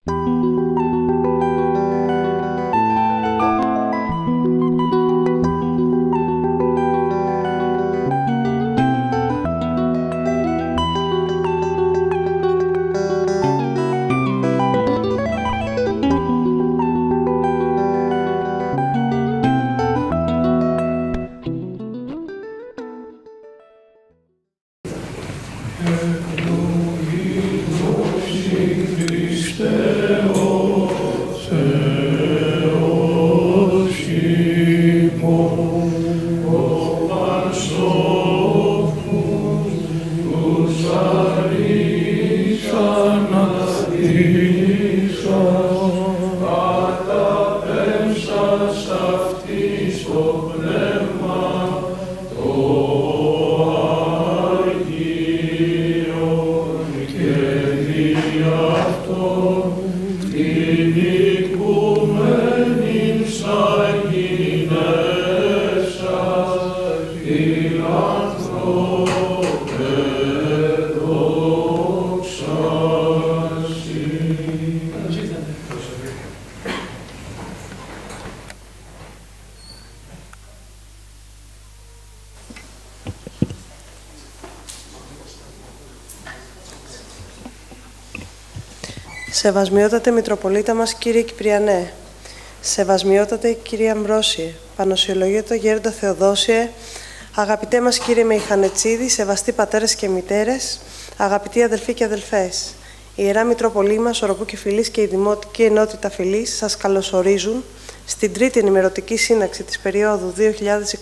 Σεβασμιότατε Μητροπολίτα μας κύριε Κυπριανέ, σεβασμιότατε κύριε Αμβρόσιε, Πανοσιολογήτο Γέροντα Θεοδόσιε, αγαπητέ μας κύριε Μεϊχανετσίδη, σεβαστοί πατέρες και μητέρες, αγαπητοί αδελφοί και αδελφές, η Ιερά Μητροπολή μας, Οροπού Φυλής και η Δημοτική Ενότητα Φυλής σας καλωσορίζουν στην τρίτη ενημερωτική σύναξη της περίοδου 2023-2024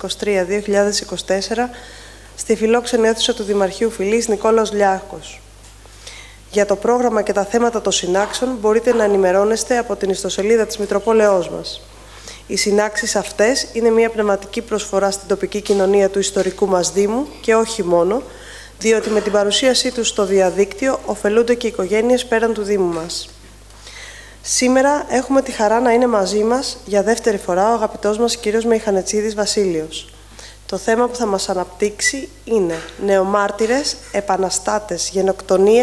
στη φιλόξενη αίθουσα του Δημαρχείου Φυλής Νικόλαος Λιάχκος. Για το πρόγραμμα και τα θέματα των συνάξεων μπορείτε να ενημερώνεστε από την ιστοσελίδα της Μητροπόλεως μας. Οι συνάξεις αυτές είναι μια πνευματική προσφορά στην τοπική κοινωνία του ιστορικού μας Δήμου και όχι μόνο, διότι με την παρουσίασή τους στο διαδίκτυο ωφελούνται και οι οικογένειες πέραν του Δήμου μας. Σήμερα έχουμε τη χαρά να είναι μαζί μας για δεύτερη φορά ο αγαπητός μας κύριος Μεϊχανετσίδης Βασίλειος. Το θέμα που θα μας αναπτύξει είναι «Νεομάρτυρες, επαναστάτες, γενοκτονία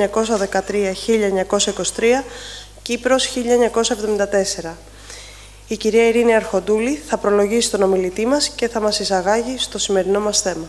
1913-1923, Κύπρος 1974». Η κυρία Ειρήνη Αρχοντούλη θα προλογίσει τον ομιλητή μας και θα μας εισαγάγει στο σημερινό μας θέμα.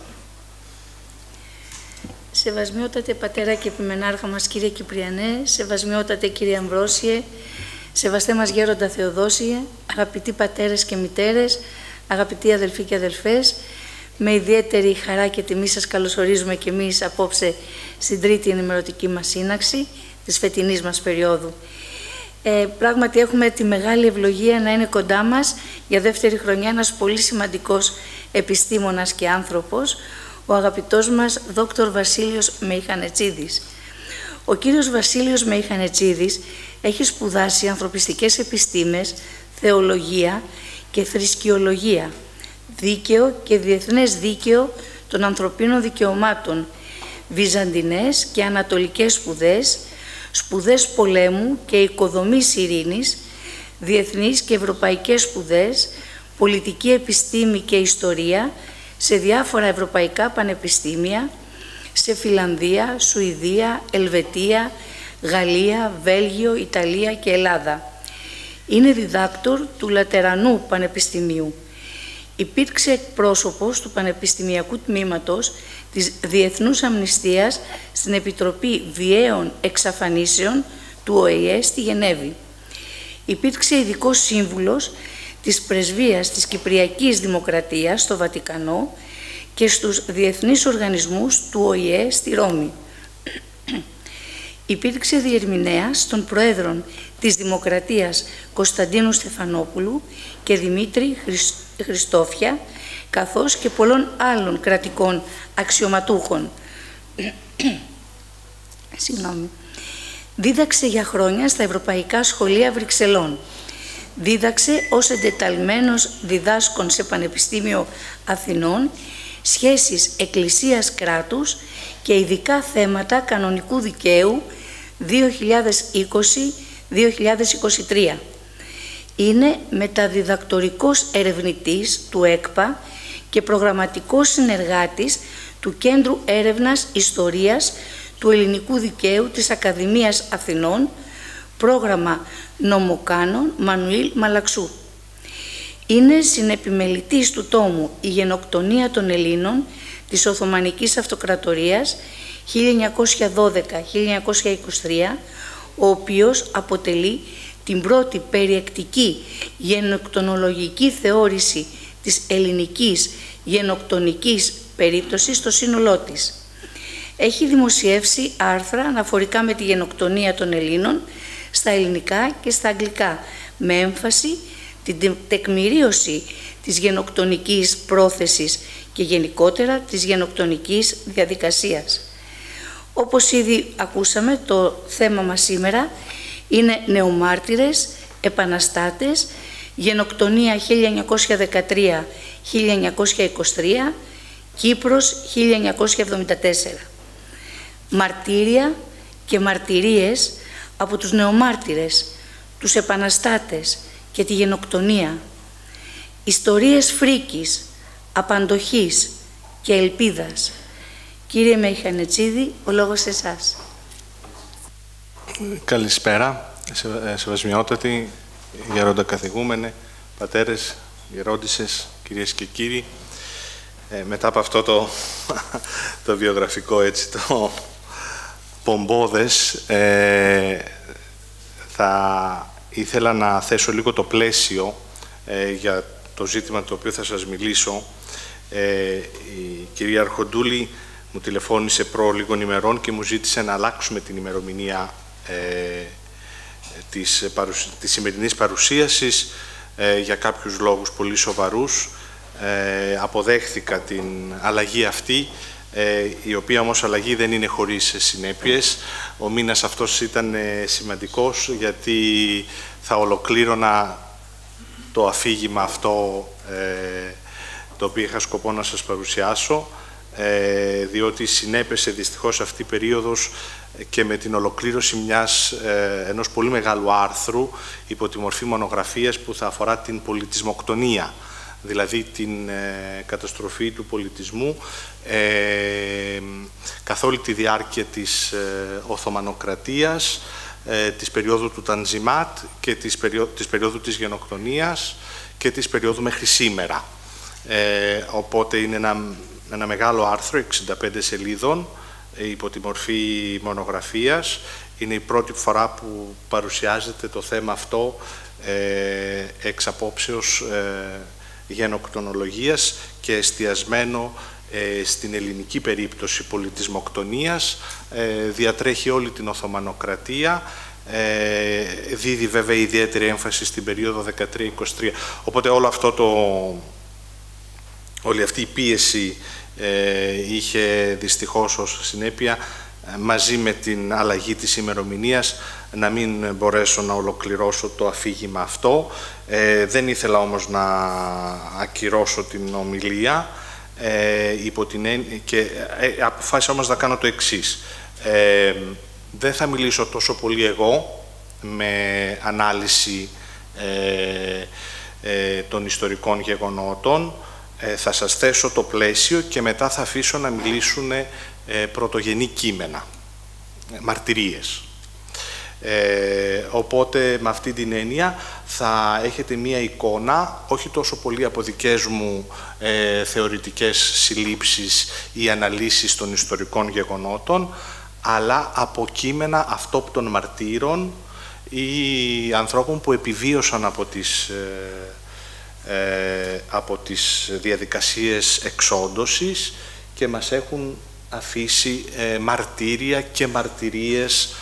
Σεβασμιότατε πατέρα και επιμενάρχα μας κύριε Κυπριανέ, σεβασμιότατε κύριε Αμβρόσιε, σεβαστέ μας Γέροντα Θεοδόσιε, αγαπητοί πατέρες και μητέρες, αγαπητοί αδελφοί και αδελφές, με ιδιαίτερη χαρά και τιμή σας καλωσορίζουμε και εμείς απόψε στην τρίτη ενημερωτική μας σύναξη της φετινής μας περίοδου. Πράγματι έχουμε τη μεγάλη ευλογία να είναι κοντά μας για δεύτερη χρονιά ένας πολύ σημαντικός επιστήμονας και άνθρωπος, ο αγαπητός μας Δόκτωρ Βασίλειος Μεϊχανετσίδης. Ο κύριος Βασίλειος Μεϊχανετσίδης έχει σπουδάσει ανθρωπιστικές επιστήμες, θεολογία και θρησκειολογία, δίκαιο και διεθνές δίκαιο των ανθρωπίνων δικαιωμάτων, βυζαντινές και ανατολικές σπουδές, σπουδές πολέμου και οικοδομής ειρήνης, διεθνείς και ευρωπαϊκές σπουδές, πολιτική επιστήμη και ιστορία σε διάφορα ευρωπαϊκά πανεπιστήμια, σε Φιλανδία, Σουηδία, Ελβετία, Γαλλία, Βέλγιο, Ιταλία και Ελλάδα. Είναι διδάκτορ του Λατερανού Πανεπιστημίου. Υπήρξε εκπρόσωπος του Πανεπιστημιακού Τμήματος της Διεθνούς Αμνηστίας στην Επιτροπή Βιαίων Εξαφανίσεων του ΟΗΕ στη Γενέβη. Υπήρξε ειδικός σύμβουλος της Πρεσβείας της Κυπριακής Δημοκρατίας στο Βατικανό και στους διεθνείς οργανισμούς του ΟΗΕ στη Ρώμη. Υπήρξε διερμηνέας των Προέδρων της Δημοκρατίας Κωνσταντίνου Στεφανόπουλου και Δημήτρη Χριστόφια, καθώς και πολλών άλλων κρατικών αξιωματούχων. Δίδαξε για χρόνια στα Ευρωπαϊκά Σχολεία Βρυξελών. Δίδαξε ως εντεταλμένος διδάσκων σε Πανεπιστήμιο Αθηνών σχέσεις εκκλησίας-κράτους και ειδικά θέματα κανονικού δικαίου 2020-2023. Είναι μεταδιδακτορικός ερευνητής του ΕΚΠΑ και προγραμματικός συνεργάτης του Κέντρου Έρευνας Ιστορίας του Ελληνικού Δικαίου της Ακαδημίας Αθηνών, πρόγραμμα νομοκάνων Μανουήλ Μαλαξού. Είναι συνεπιμελητής του τόμου «Η γενοκτονία των Ελλήνων» της Οθωμανικής Αυτοκρατορίας 1912-1923, ο οποίος αποτελεί την πρώτη περιεκτική γενοκτονολογική θεώρηση της ελληνικής γενοκτονικής περίπτωσης στο σύνολό της. Έχει δημοσιεύσει άρθρα αναφορικά με τη γενοκτονία των Ελλήνων στα ελληνικά και στα αγγλικά, με έμφαση την τεκμηρίωση της γενοκτονικής πρόθεσης και γενικότερα της γενοκτονικής διαδικασίας. Όπως ήδη ακούσαμε, το θέμα μας σήμερα είναι νεομάρτυρες, επαναστάτες, γενοκτονία 1913-1923, Κύπρος 1974. Μαρτύρια και μαρτυρίες από τους νεομάρτυρες, τους επαναστάτες και τη γενοκτονία. Ιστορίες φρίκης, απαντοχής και ελπίδας. Κύριε Μεϊχανετσίδη, ο λόγος σε εσάς. Καλησπέρα, σεβασμιότατοι, γέροντα καθηγούμενε, πατέρες, γερόντισσες, κυρίες και κύριοι. Μετά από αυτό το βιογραφικό, έτσι, το πομπόδες, θα ήθελα να θέσω λίγο το πλαίσιο για το ζήτημα το οποίο θα σας μιλήσω. Η κυρία Αρχοντούλη μου τηλεφώνησε προ λίγων ημερών και μου ζήτησε να αλλάξουμε την ημερομηνία της σημερινής παρουσίασης για κάποιους λόγους πολύ σοβαρούς. Αποδέχθηκα την αλλαγή αυτή, η οποία όμως αλλαγή δεν είναι χωρίς συνέπειες. Ο μήνας αυτός ήταν σημαντικός γιατί θα ολοκλήρωνα το αφήγημα αυτό το οποίο είχα σκοπό να σας παρουσιάσω, διότι συνέπεσε δυστυχώς αυτή η περίοδος και με την ολοκλήρωση ενός πολύ μεγάλου άρθρου υπό τη μορφή μονογραφίας που θα αφορά την πολιτισμοκτονία, δηλαδή την καταστροφή του πολιτισμού καθ' όλη τη διάρκεια της Οθωμανοκρατίας, της περίοδου του Τανζιμάτ και της περίοδου της γενοκτονίας και της περίοδου μέχρι σήμερα. Οπότε είναι ένα μεγάλο άρθρο, 65 σελίδων, υπό τη μορφή μονογραφίας. Είναι η πρώτη φορά που παρουσιάζεται το θέμα αυτό εξ απόψεως γενοκτονολογίας και εστιασμένο στην ελληνική περίπτωση πολιτισμοκτονίας. Διατρέχει όλη την Οθωμανοκρατία, δίδει βέβαια ιδιαίτερη έμφαση στην περίοδο 13-23. Οπότε όλο αυτό όλη αυτή η πίεση είχε δυστυχώς ως συνέπεια, μαζί με την αλλαγή της ημερομηνίας, να μην μπορέσω να ολοκληρώσω το αφήγημα αυτό. Δεν ήθελα όμως να ακυρώσω την ομιλία και αποφάσισα όμως να κάνω το εξής. Δεν θα μιλήσω τόσο πολύ εγώ με ανάλυση των ιστορικών γεγονότων. Θα σας θέσω το πλαίσιο και μετά θα αφήσω να μιλήσουν πρωτογενή κείμενα, μαρτυρίες. Οπότε με αυτή την έννοια θα έχετε μία εικόνα, όχι τόσο πολύ από δικές μου θεωρητικές συλλήψεις ή αναλύσεις των ιστορικών γεγονότων, αλλά από κείμενα αυτόπτων μαρτύρων ή ανθρώπων που επιβίωσαν από τις διαδικασίες εξόντωσης και μας έχουν αφήσει μαρτύρια και μαρτυρίες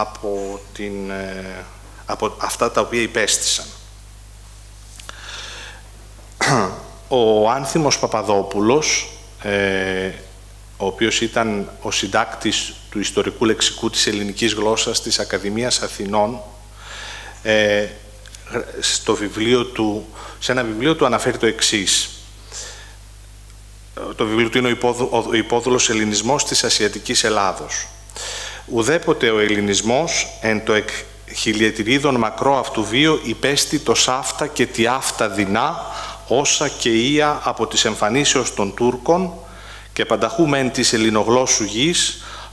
από αυτά τα οποία υπέστησαν. Ο Άνθιμος Παπαδόπουλος, ο οποίος ήταν ο συντάκτης του ιστορικού λεξικού της ελληνικής γλώσσας της Ακαδημίας Αθηνών, σε ένα βιβλίο του αναφέρει το εξής. Το βιβλίο του είναι ο υπόδουλος Ελληνισμός της Ασιατικής Ελλάδος. «Ουδέποτε ο ελληνισμός εν το χιλιετηρίδων μακρό αυτού βίο υπέστη το σάφτα και τη άφτα δεινά, όσα και ία από τις εμφανίσεως των Τούρκων και πανταχού μεν της ελληνογλώσσου γης,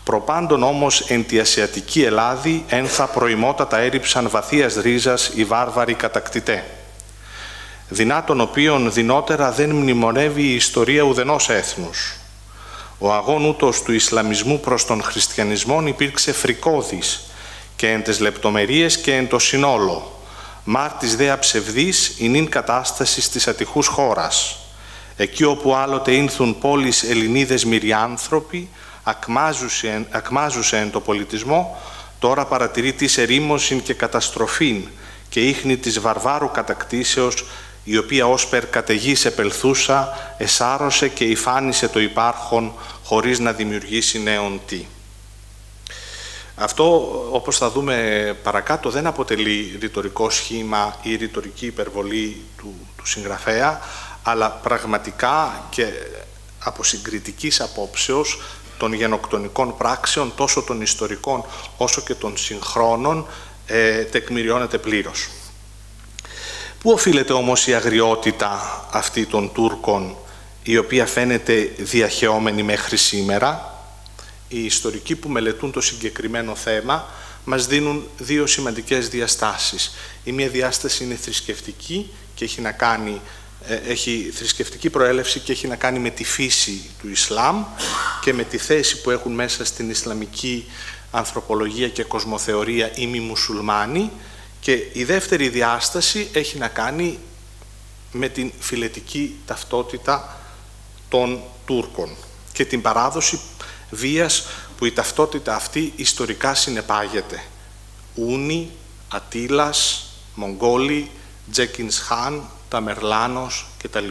Προπάντων όμως εν τη Ασιατική Ελλάδη ένθα προημότατα έριψαν βαθίας ρίζας οι βάρβαροι κατακτητέ, δεινά των οποίων δεινότερα δεν μνημονεύει η ιστορία ουδενός έθνους. Ο αγών ούτως του Ισλαμισμού προς τον Χριστιανισμόν υπήρξε φρικώδης και εν τες λεπτομερίες και εν το συνόλο, μάρτης δε αψευδής εινήν κατάστασης της ατυχούς χώρας. Εκεί όπου άλλοτε ήνθουν πόλεις Ελληνίδες μυριάνθρωποι, ακμάζουσε εν το πολιτισμό, τώρα παρατηρεί της ερήμωσιν και καταστροφήν και ίχνη της βαρβάρου κατακτήσεως, η οποία όσπερ καταιγής επελθούσα, εσάρωσε και υφάνισε το υπάρχον, χωρίς να δημιουργήσει νέον τι. Αυτό, όπως θα δούμε παρακάτω, δεν αποτελεί ρητορικό σχήμα ή ρητορική υπερβολή του συγγραφέα, αλλά πραγματικά και από συγκριτικής απόψεως των γενοκτονικών πράξεων, τόσο των ιστορικών όσο και των συγχρόνων, τεκμηριώνεται πλήρως. Πού οφείλεται όμως η αγριότητα αυτή των Τούρκων, η οποία φαίνεται διαχεόμενη μέχρι σήμερα? Οι ιστορικοί που μελετούν το συγκεκριμένο θέμα μας δίνουν δύο σημαντικές διαστάσεις. Η μία διάσταση είναι θρησκευτική και έχει θρησκευτική προέλευση και έχει να κάνει με τη φύση του Ισλάμ και με τη θέση που έχουν μέσα στην Ισλαμική ανθρωπολογία και κοσμοθεωρία οι μη μουσουλμάνοι, και η δεύτερη διάσταση έχει να κάνει με την φυλετική ταυτότητα των Τούρκων και την παράδοση βίας που η ταυτότητα αυτή ιστορικά συνεπάγεται. Ούνι, Ατήλας, Μογγόλοι, Τζέκινς Χάν, Ταμερλάνος κτλ.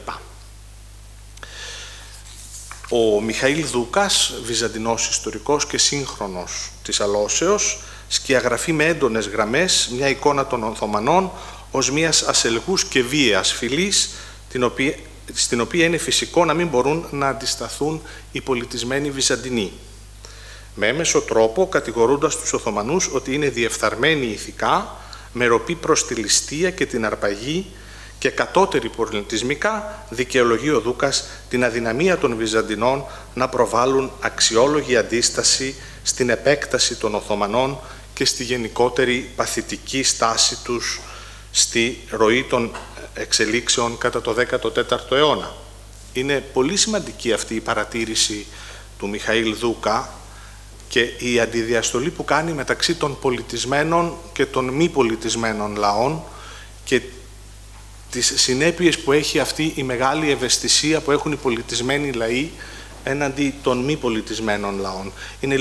Ο Μιχαήλ Δούκας, βυζαντινός ιστορικός και σύγχρονος της Αλώσεως, σκιαγραφεί με έντονες γραμμές μια εικόνα των Οθωμανών ως μιας ασελγούς και βίαιας φυλής, στην οποία είναι φυσικό να μην μπορούν να αντισταθούν οι πολιτισμένοι Βυζαντινοί. Με έμεσο τρόπο κατηγορούντας τους Οθωμανούς ότι είναι διεφθαρμένοι ηθικά, με ροπή προς τη ληστεία και την αρπαγή, και κατώτεροι πολιτισμικά δικαιολογεί ο Δούκας την αδυναμία των Βυζαντινών να προβάλλουν αξιόλογη αντίσταση στην επέκταση των Οθωμανών και στη γενικότερη παθητική στάση τους στη ροή των εξελίξεων κατά το 14ο αιώνα. Είναι πολύ σημαντική αυτή η παρατήρηση του Μιχαήλ Δούκα και η αντιδιαστολή που κάνει μεταξύ των πολιτισμένων και των μη πολιτισμένων λαών και τις συνέπειες που έχει αυτή η μεγάλη ευαισθησία που έχουν οι πολιτισμένοι λαοί έναντι των μη πολιτισμένων λαών.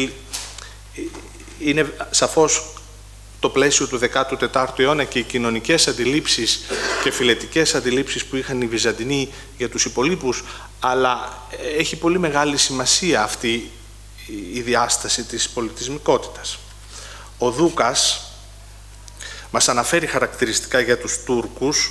Είναι σαφώς το πλαίσιο του 14ου αιώνα και οι κοινωνικές αντιλήψεις και φιλετικές αντιλήψεις που είχαν οι Βυζαντινοί για τους υπολείπους, αλλά έχει πολύ μεγάλη σημασία αυτή η διάσταση της πολιτισμικότητας. Ο Δούκας μας αναφέρει χαρακτηριστικά για τους Τούρκους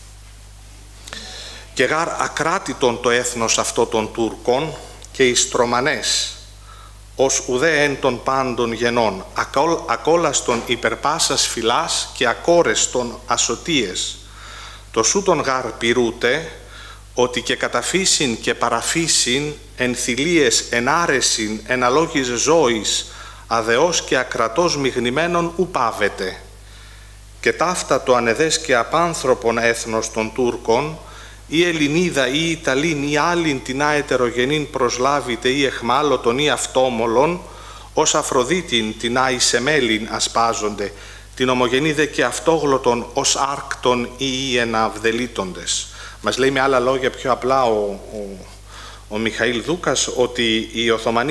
και γάρ ακράτητον το έθνος αυτό των Τούρκων και οι στρωμανές ως ουδέ εν των πάντων γενών, ακόλαστον υπερπάσας φυλάς και ακόρεστον ασωτίες. Το σούτον γάρ πυρούτε, ότι και καταφύσιν και παραφύσιν εν θηλίες εν άρεσιν εν αλόγης ζώης, αδεός και ακρατός μειγνημένων ουπάβεται. Και ταύτα το ανεδές και απάνθρωπον έθνος των Τούρκων, ή Ελληνίδα ή Ιταλήν ή άλλην την αετερογενήν προσλάβητε ή εχμάλωτον ή αυτόμολον, ως Αφροδίτην την αισεμέλην ασπάζονται, την ομογενή και αυτόγλωτον ως άρκτον ή εναυδελίτοντες. Μας λέει με άλλα λόγια πιο απλά ο Μιχαήλ Δούκας ότι οι Οθωμανοί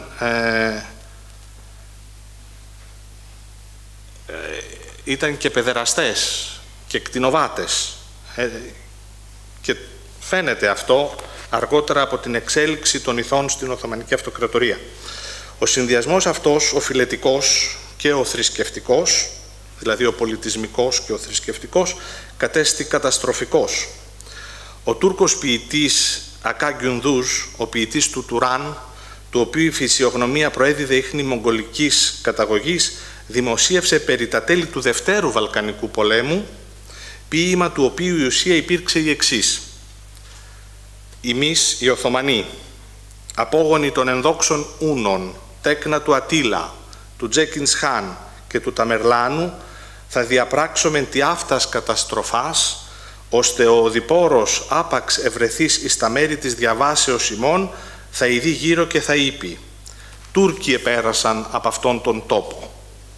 ήταν και παιδεραστές και κτηνοβάτες. Και φαίνεται αυτό αργότερα από την εξέλιξη των ηθών στην Οθωμανική Αυτοκρατορία. Ο συνδυασμός αυτός, ο φιλετικός και ο θρησκευτικός, δηλαδή ο πολιτισμικός και ο θρησκευτικός, κατέστη καταστροφικός. Ο Τούρκος ποιητής Ακά Γκιουνδούς, ο ποιητής του Τουράν, του οποίου η φυσιογνωμία προέδιδε ίχνη μογγολικής καταγωγής, δημοσίευσε περί τα τέλη του Δευτέρου Βαλκανικού πολέμου, ποίημα του οποίου η ουσία υπήρξε η εξής. «Εμείς οι Οθωμανοί, απόγονοι των ενδόξων Ούνων, τέκνα του Ατήλα, του Τζέκινς Χάν και του Ταμερλάνου, θα διαπράξομεν τι αυτάς καταστροφάς, ώστε ο οδηπόρος άπαξ ευρεθείς εις τα μέρη της διαβάσεως ημών, θα ειδεί γύρω και θα είπε «Τούρκοι επέρασαν από αυτόν τον τόπο».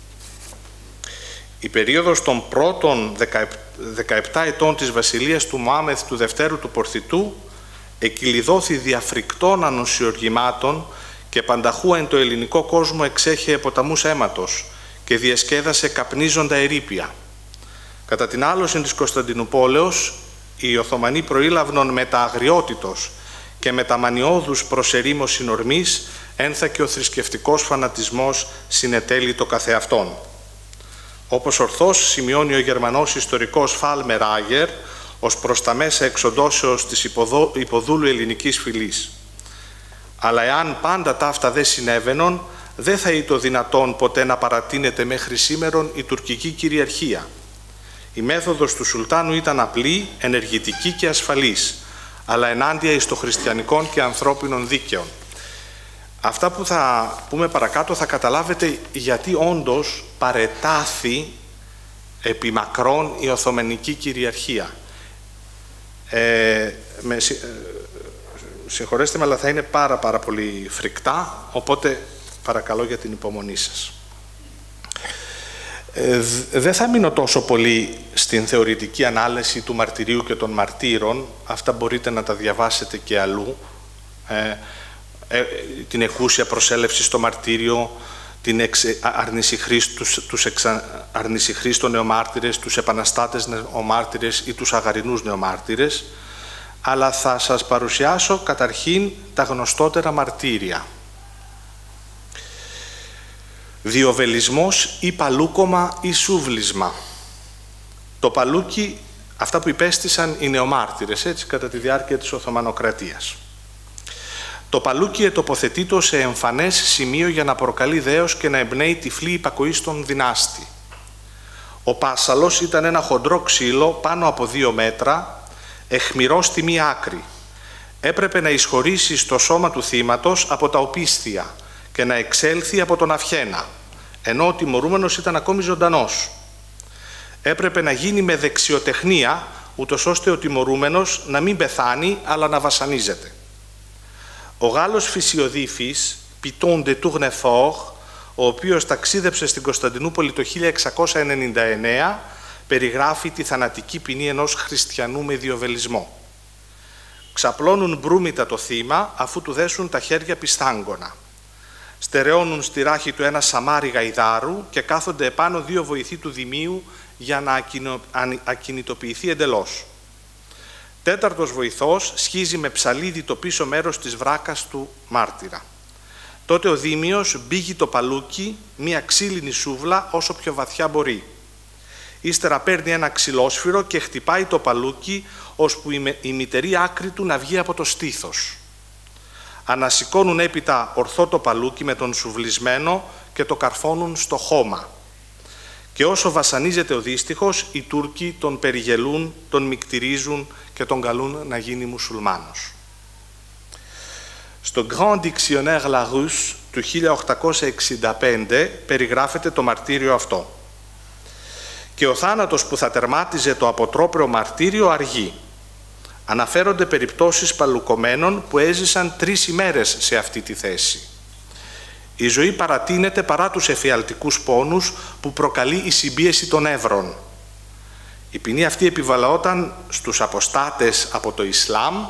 Η περίοδος των πρώτων 17 ετών της βασιλείας του Μωάμεθ του Δευτέρου του Πορθητού εκκυλιδώθη διαφρικτών ανοσιοργημάτων και πανταχού εν το ελληνικό κόσμο εξέχε ποταμούς αίματος και διασκέδασε καπνίζοντα ερείπια. Κατά την άλωση της Κωνσταντινουπόλεως, οι Οθωμανοί προήλαβνον με τα αγριότητος και με τα μανιώδους προσερήμωσιν ορμής, ένθα και ο θρησκευτικός φανατισμός συνετέλει το καθεαυτόν. Όπως ορθώς σημειώνει ο Γερμανός ιστορικός Φάλμερ Άγερ, ως προς τα μέσα εξοντώσεως της υποδούλου ελληνικής φυλής. Αλλά εάν πάντα ταύτα δεν συνέβαινον, δεν θα ήταν δυνατόν ποτέ να παρατείνεται μέχρι σήμερον η τουρκική κυριαρχία. Η μέθοδος του Σουλτάνου ήταν απλή, ενεργητική και ασφαλής, αλλά ενάντια εις το χριστιανικών και ανθρώπινων δίκαιων. Αυτά που θα πούμε παρακάτω θα καταλάβετε γιατί όντως παρετάθη επί μακρόν η Οθωμανική κυριαρχία. Συγχωρέστε με, αλλά θα είναι πάρα πολύ φρικτά, οπότε παρακαλώ για την υπομονή σας. Δεν θα μείνω τόσο πολύ στην θεωρητική ανάλυση του μαρτυρίου και των μαρτύρων, αυτά μπορείτε να τα διαβάσετε και αλλού, την εκούσια προσέλευση στο μαρτύριο, την αρνηση χρήστων νεομάρτυρες, τους επαναστάτες νεομάρτυρες ή τους αγαρινούς νεομάρτυρες, αλλά θα σας παρουσιάσω καταρχήν τα γνωστότερα μαρτύρια. Διοβελισμός ή παλούκομα ή σούβλισμα. Το παλούκι, αυτά που υπέστησαν οι νεομάρτυρες, έτσι, κατά τη διάρκεια της Οθωμανοκρατίας. Το παλούκι ετοποθετείτο σε εμφανές σημείο για να προκαλεί δέος και να εμπνέει τυφλή υπακοή στον δυνάστη. Ο πάσαλος ήταν ένα χοντρό ξύλο πάνω από 2 μέτρα, αιχμηρό στη μία άκρη. Έπρεπε να εισχωρήσει στο σώμα του θύματος από τα οπίσθια και να εξέλθει από τον αυχένα, ενώ ο τιμωρούμενος ήταν ακόμη ζωντανός. Έπρεπε να γίνει με δεξιοτεχνία, ούτως ώστε ο τιμωρούμενος να μην πεθάνει, αλλά να βασανίζεται. Ο Γάλλος φυσιοδίφης, Piton de Tournefort, ο οποίος ταξίδεψε στην Κωνσταντινούπολη το 1699, περιγράφει τη θανατική ποινή ενός χριστιανού με διοβελισμό. Ξαπλώνουν μπρούμητα το θύμα, αφού του δέσουν τα χέρια πιστάγκωνα. Στερεώνουν στη ράχη του ένα σαμάρι γαϊδάρου και κάθονται επάνω 2 βοηθοί του Δημίου για να ακινητοποιηθεί εντελώς. 4ος βοηθός σχίζει με ψαλίδι το πίσω μέρος της βράκας του μάρτυρα. Τότε ο Δήμιος μπήγει το παλούκι, μία ξύλινη σούβλα όσο πιο βαθιά μπορεί. Ύστερα παίρνει ένα ξυλόσφυρο και χτυπάει το παλούκι, ώσπου η μητερή άκρη του να βγει από το στήθος. Ανασηκώνουν έπειτα ορθό το παλούκι με τον σουβλισμένο και το καρφώνουν στο χώμα. Και όσο βασανίζεται ο δύστιχος, οι Τούρκοι τον περιγελούν, τον μικτηρίζουν και τον καλούν να γίνει μουσουλμάνος. Στο Grand Dictionnaire Larousse του 1865 περιγράφεται το μαρτύριο αυτό. Και ο θάνατος που θα τερμάτιζε το αποτρόπαιο μαρτύριο αργεί. Αναφέρονται περιπτώσεις παλουκωμένων που έζησαν 3 ημέρες σε αυτή τη θέση. Η ζωή παρατείνεται παρά τους εφιαλτικούς πόνους που προκαλεί η συμπίεση των νεύρων. Η ποινή αυτή επιβαλλόταν στους αποστάτες από το Ισλάμ,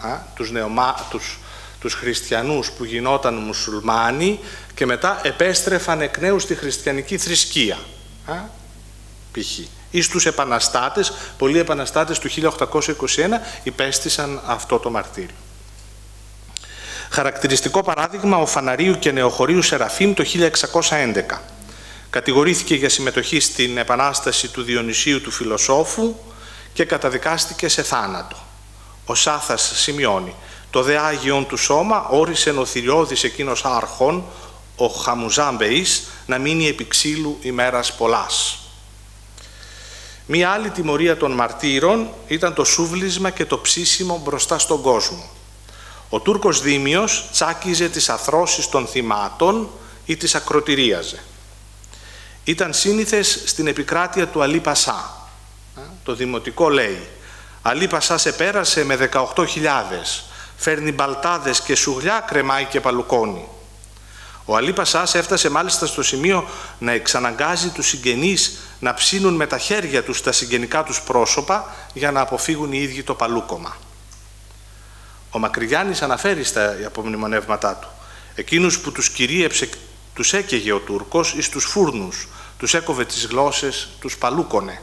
τους χριστιανούς που γινόταν μουσουλμάνοι και μετά επέστρεφαν εκ νέου στη χριστιανική θρησκεία. Π.χ. Ή στους επαναστάτες, πολλοί επαναστάτες του 1821 υπέστησαν αυτό το μαρτύριο. Χαρακτηριστικό παράδειγμα ο Φαναρίου και Νεοχωρίου Σεραφείμ το 1611. Κατηγορήθηκε για συμμετοχή στην επανάσταση του Διονυσίου του φιλοσόφου και καταδικάστηκε σε θάνατο. Ο Σάθας σημειώνει «Το δε Άγιον του σώμα όρισεν ο θηριώδης εκείνος άρχον, ο Χαμουζάμπεης, να μείνει επί ξύλου ημέρας πολλάς». Μία άλλη τιμωρία των μαρτύρων ήταν το σούβλισμα και το ψήσιμο μπροστά στον κόσμο. Ο Τούρκος Δήμιος τσάκιζε τις αθρώσεις των θυμάτων ή τις ακροτηρίαζε. Ήταν σύνηθες στην επικράτεια του Αλή Πασά. Το δημοτικό λέει: Αλή Πασά σε πέρασε με 18.000, φέρνει μπαλτάδες και σουγλιά, κρεμάει και παλουκώνει. Ο Αλή Πασάς έφτασε μάλιστα στο σημείο να εξαναγκάζει τους συγγενείς να ψήνουν με τα χέρια τους τα συγγενικά τους πρόσωπα για να αποφύγουν οι ίδιοι το παλούκωμα. Ο Μακρυγιάννης αναφέρει στα απομνημονεύματά του: εκείνους που τους κυρίεψε τους έκαιγε ο Τούρκος, εις τους φούρνους, τους έκοβε τις γλώσσες, τους παλούκωνε.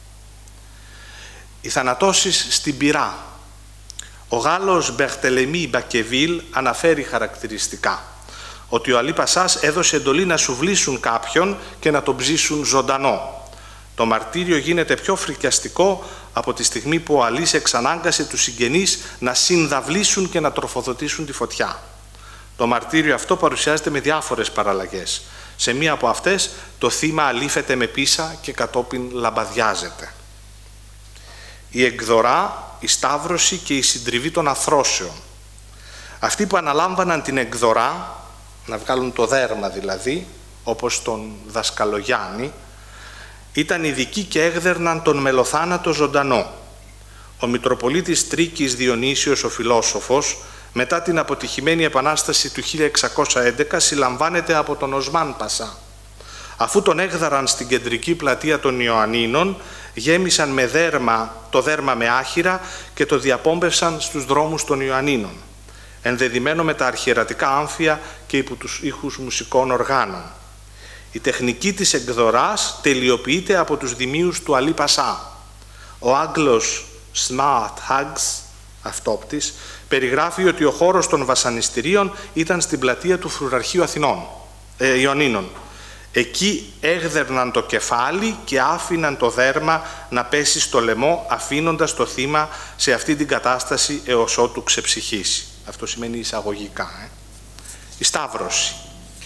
Οι θανατώσεις στην Πειρά. Ο Γάλλος Μπερτελεμί Μπακεβίλ αναφέρει χαρακτηριστικά ότι ο Αλή Πασάς έδωσε εντολή να σουβλήσουν κάποιον και να τον ψήσουν ζωντανό. Το μαρτύριο γίνεται πιο φρικιαστικό από τη στιγμή που ο Αλής εξανάγκασε τους συγγενείς να συνδαυλίσουν και να τροφοδοτήσουν τη φωτιά. Το μαρτύριο αυτό παρουσιάζεται με διάφορες παραλλαγές. Σε μία από αυτές το θύμα αλήφεται με πίσα και κατόπιν λαμπαδιάζεται. Η εκδορά, η σταύρωση και η συντριβή των αθρώσεων. Αυτοί που αναλάμβαναν την εκδορά, να βγάλουν το δέρμα δηλαδή, όπως τον Δασκαλογιάννη, ήταν ειδικοί και έγδερναν τον μελοθάνατο ζωντανό. Ο Μητροπολίτης Τρίκης Διονύσιος ο φιλόσοφος, μετά την αποτυχημένη επανάσταση του 1611, συλλαμβάνεται από τον Οσμάν Πασά. Αφού τον έγδαραν στην κεντρική πλατεία των Ιωαννίνων, γέμισαν με το δέρμα με άχυρα και το διαπόμπευσαν στους δρόμους των Ιωαννίνων, ενδεδειμένο με τα αρχιερατικά άμφια και υπό τους ήχους μουσικών οργάνων. Η τεχνική της εκδοράς τελειοποιείται από τους δημίους του Αλή Πασά. Ο Άγγλος Smart Huggs, αυτόπτης, περιγράφει ότι ο χώρος των βασανιστήριων ήταν στην πλατεία του Φρουραρχείου Ιωαννίνων. Εκεί έγδερναν το κεφάλι και άφηναν το δέρμα να πέσει στο λαιμό, αφήνοντας το θύμα σε αυτή την κατάσταση έως ότου ξεψυχήσει. Αυτό σημαίνει εισαγωγικά. Η σταύρωση.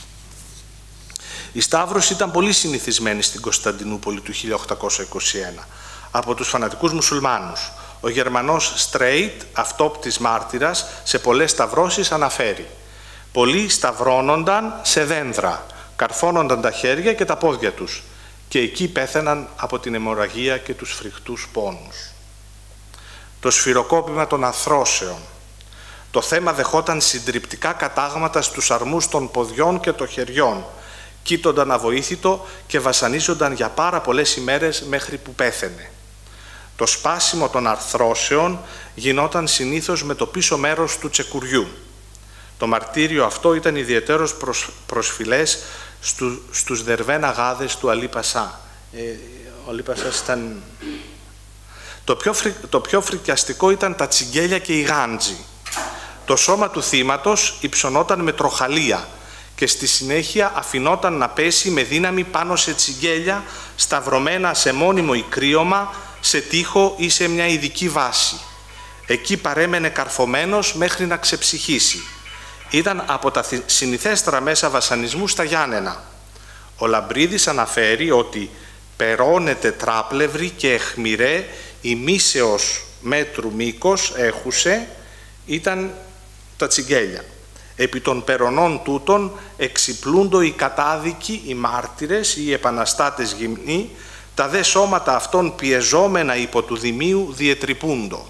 Η σταύρωση ήταν πολύ συνηθισμένη στην Κωνσταντινούπολη του 1821 από τους φανατικούς μουσουλμάνους. Ο Γερμανός Στρέιτ, αυτόπτης μάρτυρας, σε πολλές σταυρώσεις αναφέρει: πολλοί σταυρώνονταν σε δένδρα, καρφώνονταν τα χέρια και τα πόδια τους και εκεί πέθαιναν από την αιμορραγία και τους φρικτούς πόνους. Το σφυροκόπημα των αθρώσεων. Το θέμα δεχόταν συντριπτικά κατάγματα στους αρμούς των ποδιών και των χεριών, κοίτονταν αβοήθητο και βασανίζονταν για πάρα πολλές ημέρες μέχρι που πέθαινε. Το σπάσιμο των αρθρώσεων γινόταν συνήθως με το πίσω μέρος του τσεκουριού. Το μαρτύριο αυτό ήταν ιδιαιτέρως προσφυλές στους δερβένα γάδες του Αλή Πασά. Ο Αλή Πασάς ήταν... Το πιο φρικιαστικό ήταν τα τσιγκέλια και η γάντζη. Το σώμα του θύματος υψωνόταν με τροχαλία και στη συνέχεια αφινόταν να πέσει με δύναμη πάνω σε τσιγκέλια σταυρωμένα σε μόνιμο ικρίωμα, σε τοίχο ή σε μια ειδική βάση. Εκεί παρέμενε καρφωμένος μέχρι να ξεψυχήσει. Ήταν από τα συνηθέστερα μέσα βασανισμού στα Γιάννενα. Ο Λαμπρίδης αναφέρει ότι περώνεται τράπλευρη και αιχμηρέ ημίσεως μέτρου μήκος έχουσε ήταν τα τσιγκέλια. Επί των περωνών τούτων εξυπλούντο οι κατάδικοι, οι μάρτυρες, οι επαναστάτες γυμνοί, τα δε σώματα αυτών πιεζόμενα υπό του δημίου διετρυπούντο.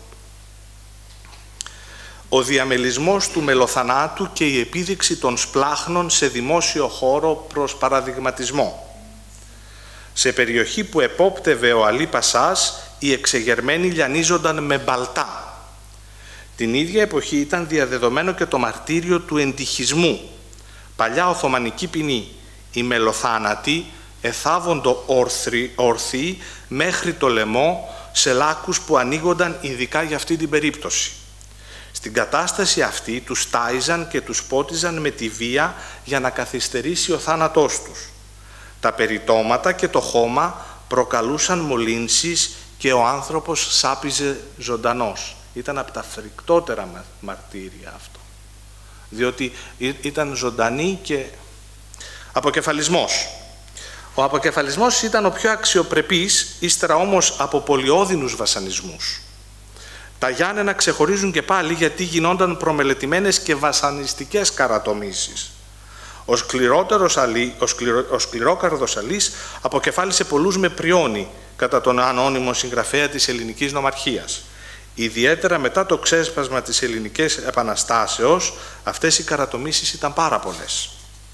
Ο διαμελισμός του μελοθανάτου και η επίδειξη των σπλάχνων σε δημόσιο χώρο προς παραδειγματισμό. Σε περιοχή που επόπτευε ο Αλή Πασάς, οι εξεγερμένοι λιανίζονταν με μπαλτά. Την ίδια εποχή ήταν διαδεδομένο και το μαρτύριο του εντυχισμού. Παλιά Οθωμανική ποινή. Οι μελοθάνατοι εθάβοντο ορθοί μέχρι το λαιμό σε λάκκους που ανοίγονταν ειδικά για αυτή την περίπτωση. Στην κατάσταση αυτή τους τάιζαν και τους πότιζαν με τη βία για να καθυστερήσει ο θάνατός τους. Τα περιτώματα και το χώμα προκαλούσαν μολύνσεις και ο άνθρωπος σάπιζε ζωντανός. Ήταν από τα φρικτότερα μαρτύρια αυτό. Διότι ήταν ζωντανή και... Αποκεφαλισμός. Ο αποκεφαλισμός ήταν ο πιο αξιοπρεπής, ύστερα όμως από πολυώδυνους βασανισμούς. Τα Γιάννενα ξεχωρίζουν και πάλι γιατί γινόνταν προμελετημένες και βασανιστικές καρατομήσεις. Ο σκληρόκαρδος αλής αποκεφάλισε πολλούς με πριόνι κατά τον ανώνυμο συγγραφέα της ελληνικής νομαρχίας. Ιδιαίτερα μετά το ξέσπασμα της ελληνικής επαναστάσεως, αυτές οι καρατομήσεις ήταν πάρα πολλές.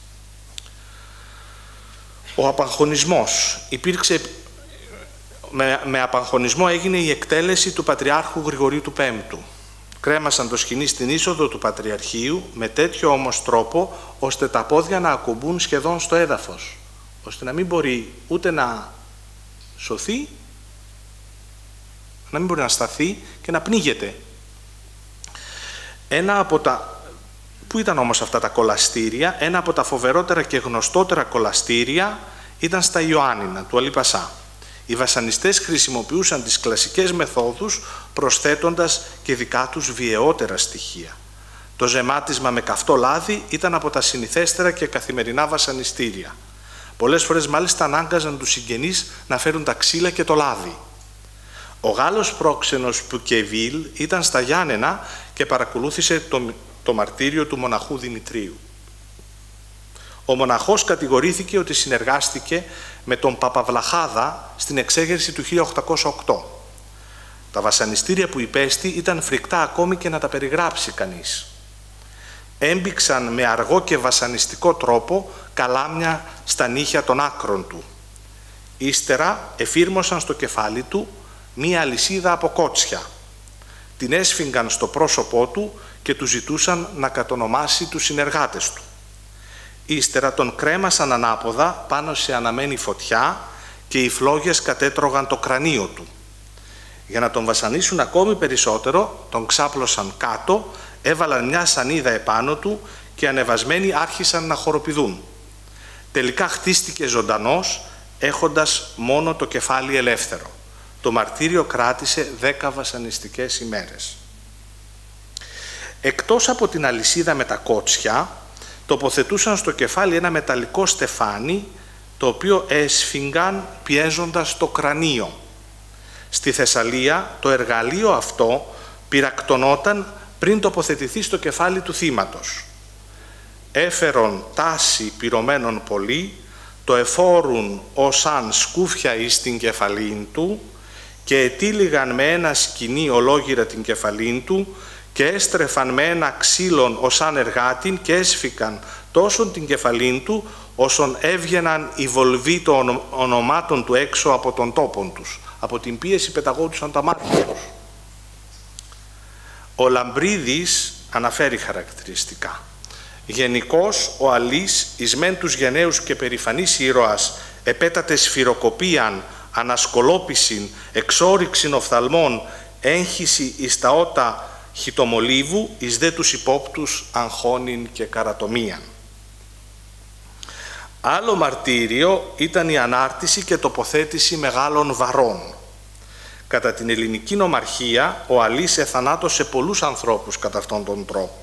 Ο απαγχωνισμός. Με απαγχωνισμό έγινε η εκτέλεση του Πατριάρχου Γρηγορίου του Πέμπτου. Κρέμασαν το σκοινί στην είσοδο του Πατριαρχείου με τέτοιο όμως τρόπο ώστε τα πόδια να ακουμπούν σχεδόν στο έδαφος, ώστε να μην μπορεί ούτε να σωθεί, να μην μπορεί να σταθεί και να πνίγεται. Πού ήταν όμως αυτά τα κολαστήρια? Ένα από τα φοβερότερα και γνωστότερα κολαστήρια ήταν στα Ιωάννινα του Αλή Πασά. Οι βασανιστές χρησιμοποιούσαν τις κλασικές μεθόδους προσθέτοντας και δικά τους βιαιότερα στοιχεία. Το ζεμάτισμα με καυτό λάδι ήταν από τα συνηθέστερα και καθημερινά βασανιστήρια. Πολλές φορές μάλιστα ανάγκαζαν τους συγγενείς να φέρουν τα ξύλα και το λάδι. Ο Γάλλος πρόξενος Πουκεβίλ ήταν στα Γιάννενα και παρακολούθησε το μαρτύριο του μοναχού Δημητρίου. Ο μοναχός κατηγορήθηκε ότι συνεργάστηκε με τον Παπαβλαχάδα στην εξέγερση του 1808. Τα βασανιστήρια που υπέστη ήταν φρικτά ακόμη και να τα περιγράψει κανείς. Έμπηξαν με αργό και βασανιστικό τρόπο καλάμια στα νύχια των άκρων του. Ύστερα εφήρμωσαν στο κεφάλι του μία αλυσίδα από κότσια. Την έσφιγγαν στο πρόσωπό του και του ζητούσαν να κατονομάσει τους συνεργάτες του. Ύστερα τον κρέμασαν ανάποδα πάνω σε αναμένη φωτιά και οι φλόγες κατέτρωγαν το κρανίο του. Για να τον βασανίσουν ακόμη περισσότερο, τον ξάπλωσαν κάτω, έβαλαν μια σανίδα επάνω του και ανεβασμένοι άρχισαν να χοροπηδούν. Τελικά χτίστηκε ζωντανός, έχοντας μόνο το κεφάλι ελεύθερο. Το μαρτύριο κράτησε 10 βασανιστικές ημέρες. Εκτός από την αλυσίδα με τα κότσια, τοποθετούσαν στο κεφάλι ένα μεταλλικό στεφάνι, το οποίο έσφιγγαν πιέζοντας το κρανίο. Στη Θεσσαλία το εργαλείο αυτό πυρακτωνόταν πριν τοποθετηθεί στο κεφάλι του θύματος. Έφερον τάση πυρωμένων πολύ, το εφόρουν ως αν σκούφια εις την κεφαλήν του και ετύλιγαν με ένα σκοινί ολόγυρα την κεφαλήν του και έστρεφαν με ένα ξύλον ως αν εργάτην και έσφικαν τόσον την κεφαλήν του όσον έβγαιναν οι βολβοί των ονομάτων του έξω από τον τόπον τους. Από την πίεση πεταγόντουσαν τα μάτια τους. Ο Λαμπρίδης αναφέρει χαρακτηριστικά. Γενικώς ο Αλής, εις μεν τους γενναίους και περηφανής ήρωας, επέτατε σφυροκοπίαν, ανασκολόπησιν, εξόριξιν οφθαλμών, έγχυση εις τα ότα χιτομολίβου, εις δε τους υπόπτους αγχώνην και καρατομίαν. Άλλο μαρτύριο ήταν η ανάρτηση και τοποθέτηση μεγάλων βαρών. Κατά την ελληνική νομαρχία, ο Αλής εθανάτωσε πολλούς ανθρώπους κατά αυτόν τον τρόπο.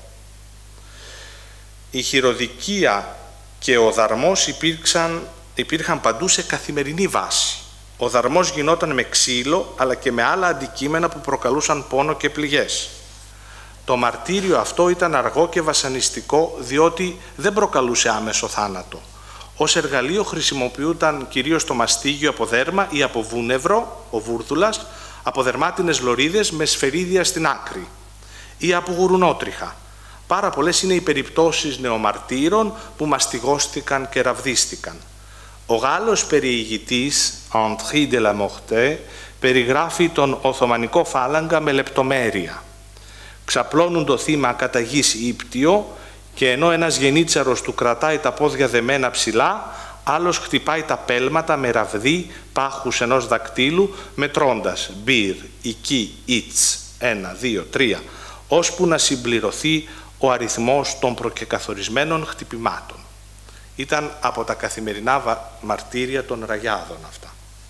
Η χειροδικία και ο δαρμός υπήρχαν παντού σε καθημερινή βάση. Ο δαρμός γινόταν με ξύλο, αλλά και με άλλα αντικείμενα που προκαλούσαν πόνο και πληγές. Το μαρτύριο αυτό ήταν αργό και βασανιστικό, διότι δεν προκαλούσε άμεσο θάνατο. Ως εργαλείο χρησιμοποιούνταν κυρίως το μαστίγιο από δέρμα ή από βούνευρο, ο βούρδουλας, από δερμάτινες λωρίδες με σφαιρίδια στην άκρη ή από γουρουνότριχα. Πάρα πολλές είναι οι περιπτώσεις νεομαρτύρων που μαστιγώστηκαν και ραβδίστηκαν. Ο Γάλλος περιηγητής André de la Morte περιγράφει τον Οθωμανικό φάλαγγα με λεπτομέρεια. Ξαπλώνουν το θύμα κατά γης ύπτιο και ενώ ένας γενίτσαρος του κρατάει τα πόδια δεμένα ψηλά, άλλος χτυπάει τα πέλματα με ραβδί πάχους ενός δακτύλου μετρώντας μπυρ, εκεί, ιτς, 1, 2, 3, ώσπου να συμπληρωθεί ο αριθμός των προκεκαθορισμένων χτυπημάτων. Ήταν από τα καθημερινά μαρτύρια των ραγιάδων αυτά.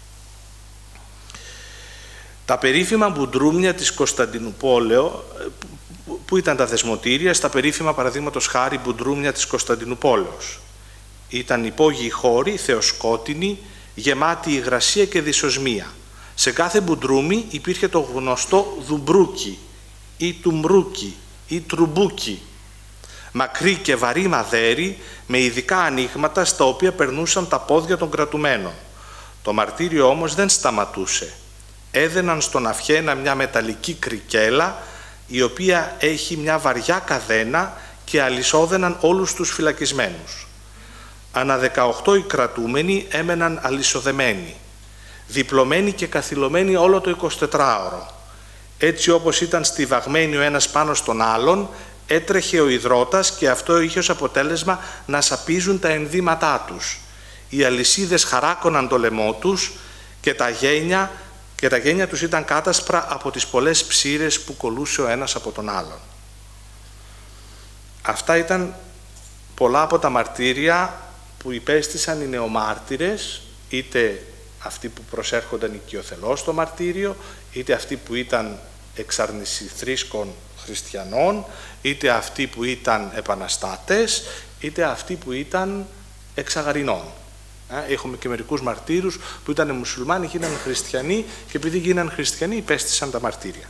Τα περίφημα μπουντρούμια της Κωνσταντινούπολεως, που ήταν τα δεσμοτήρια, στα περίφημα παραδείγματος χάρη μπουντρούμια της Κωνσταντινούπολεως. Ήταν υπόγειοι χώροι, θεοσκότεινοι, γεμάτοι υγρασία και δυσοσμία. Σε κάθε μπουντρούμι υπήρχε το γνωστό δουμπρούκι ή τουμπρούκι ή τρουμπούκι. μακρύ και βαρύ μαδέρι με ειδικά ανοίγματα στα οποία περνούσαν τα πόδια των κρατουμένων. Το μαρτύριο όμως δεν σταματούσε. Έδαιναν στον αυχένα μια μεταλλική κρικέλα, η οποία έχει μια βαριά καδένα και αλυσόδαιναν όλους τους φυλακισμένους. Ανά 18 οι κρατούμενοι έμεναν αλυσοδεμένοι, διπλωμένοι και καθυλωμένοι όλο το 24ωρο. Έτσι όπως ήταν στιβαγμένοι ο ένας πάνω στον άλλον, έτρεχε ο υδρότας και αυτό είχε ως αποτέλεσμα να σαπίζουν τα ενδύματά τους. Οι αλυσίδες χαράκωναν το λαιμό τους και τα γένια τους ήταν κάτασπρα από τις πολλές ψήρες που κολούσε ο ένας από τον άλλον. Αυτά ήταν πολλά από τα μαρτύρια που υπέστησαν οι νεομάρτυρες, είτε αυτοί που προσέρχονταν οικειοθελώς στο μαρτύριο, είτε αυτοί που ήταν εξαρνησιθρήσκων χριστιανών, είτε αυτοί που ήταν επαναστάτες, είτε αυτοί που ήταν εξαγαρινών. Έχουμε και μερικούς μαρτύρους που ήταν μουσουλμάνοι, γίνανε χριστιανοί και επειδή γίνανε χριστιανοί υπέστησαν τα μαρτύρια.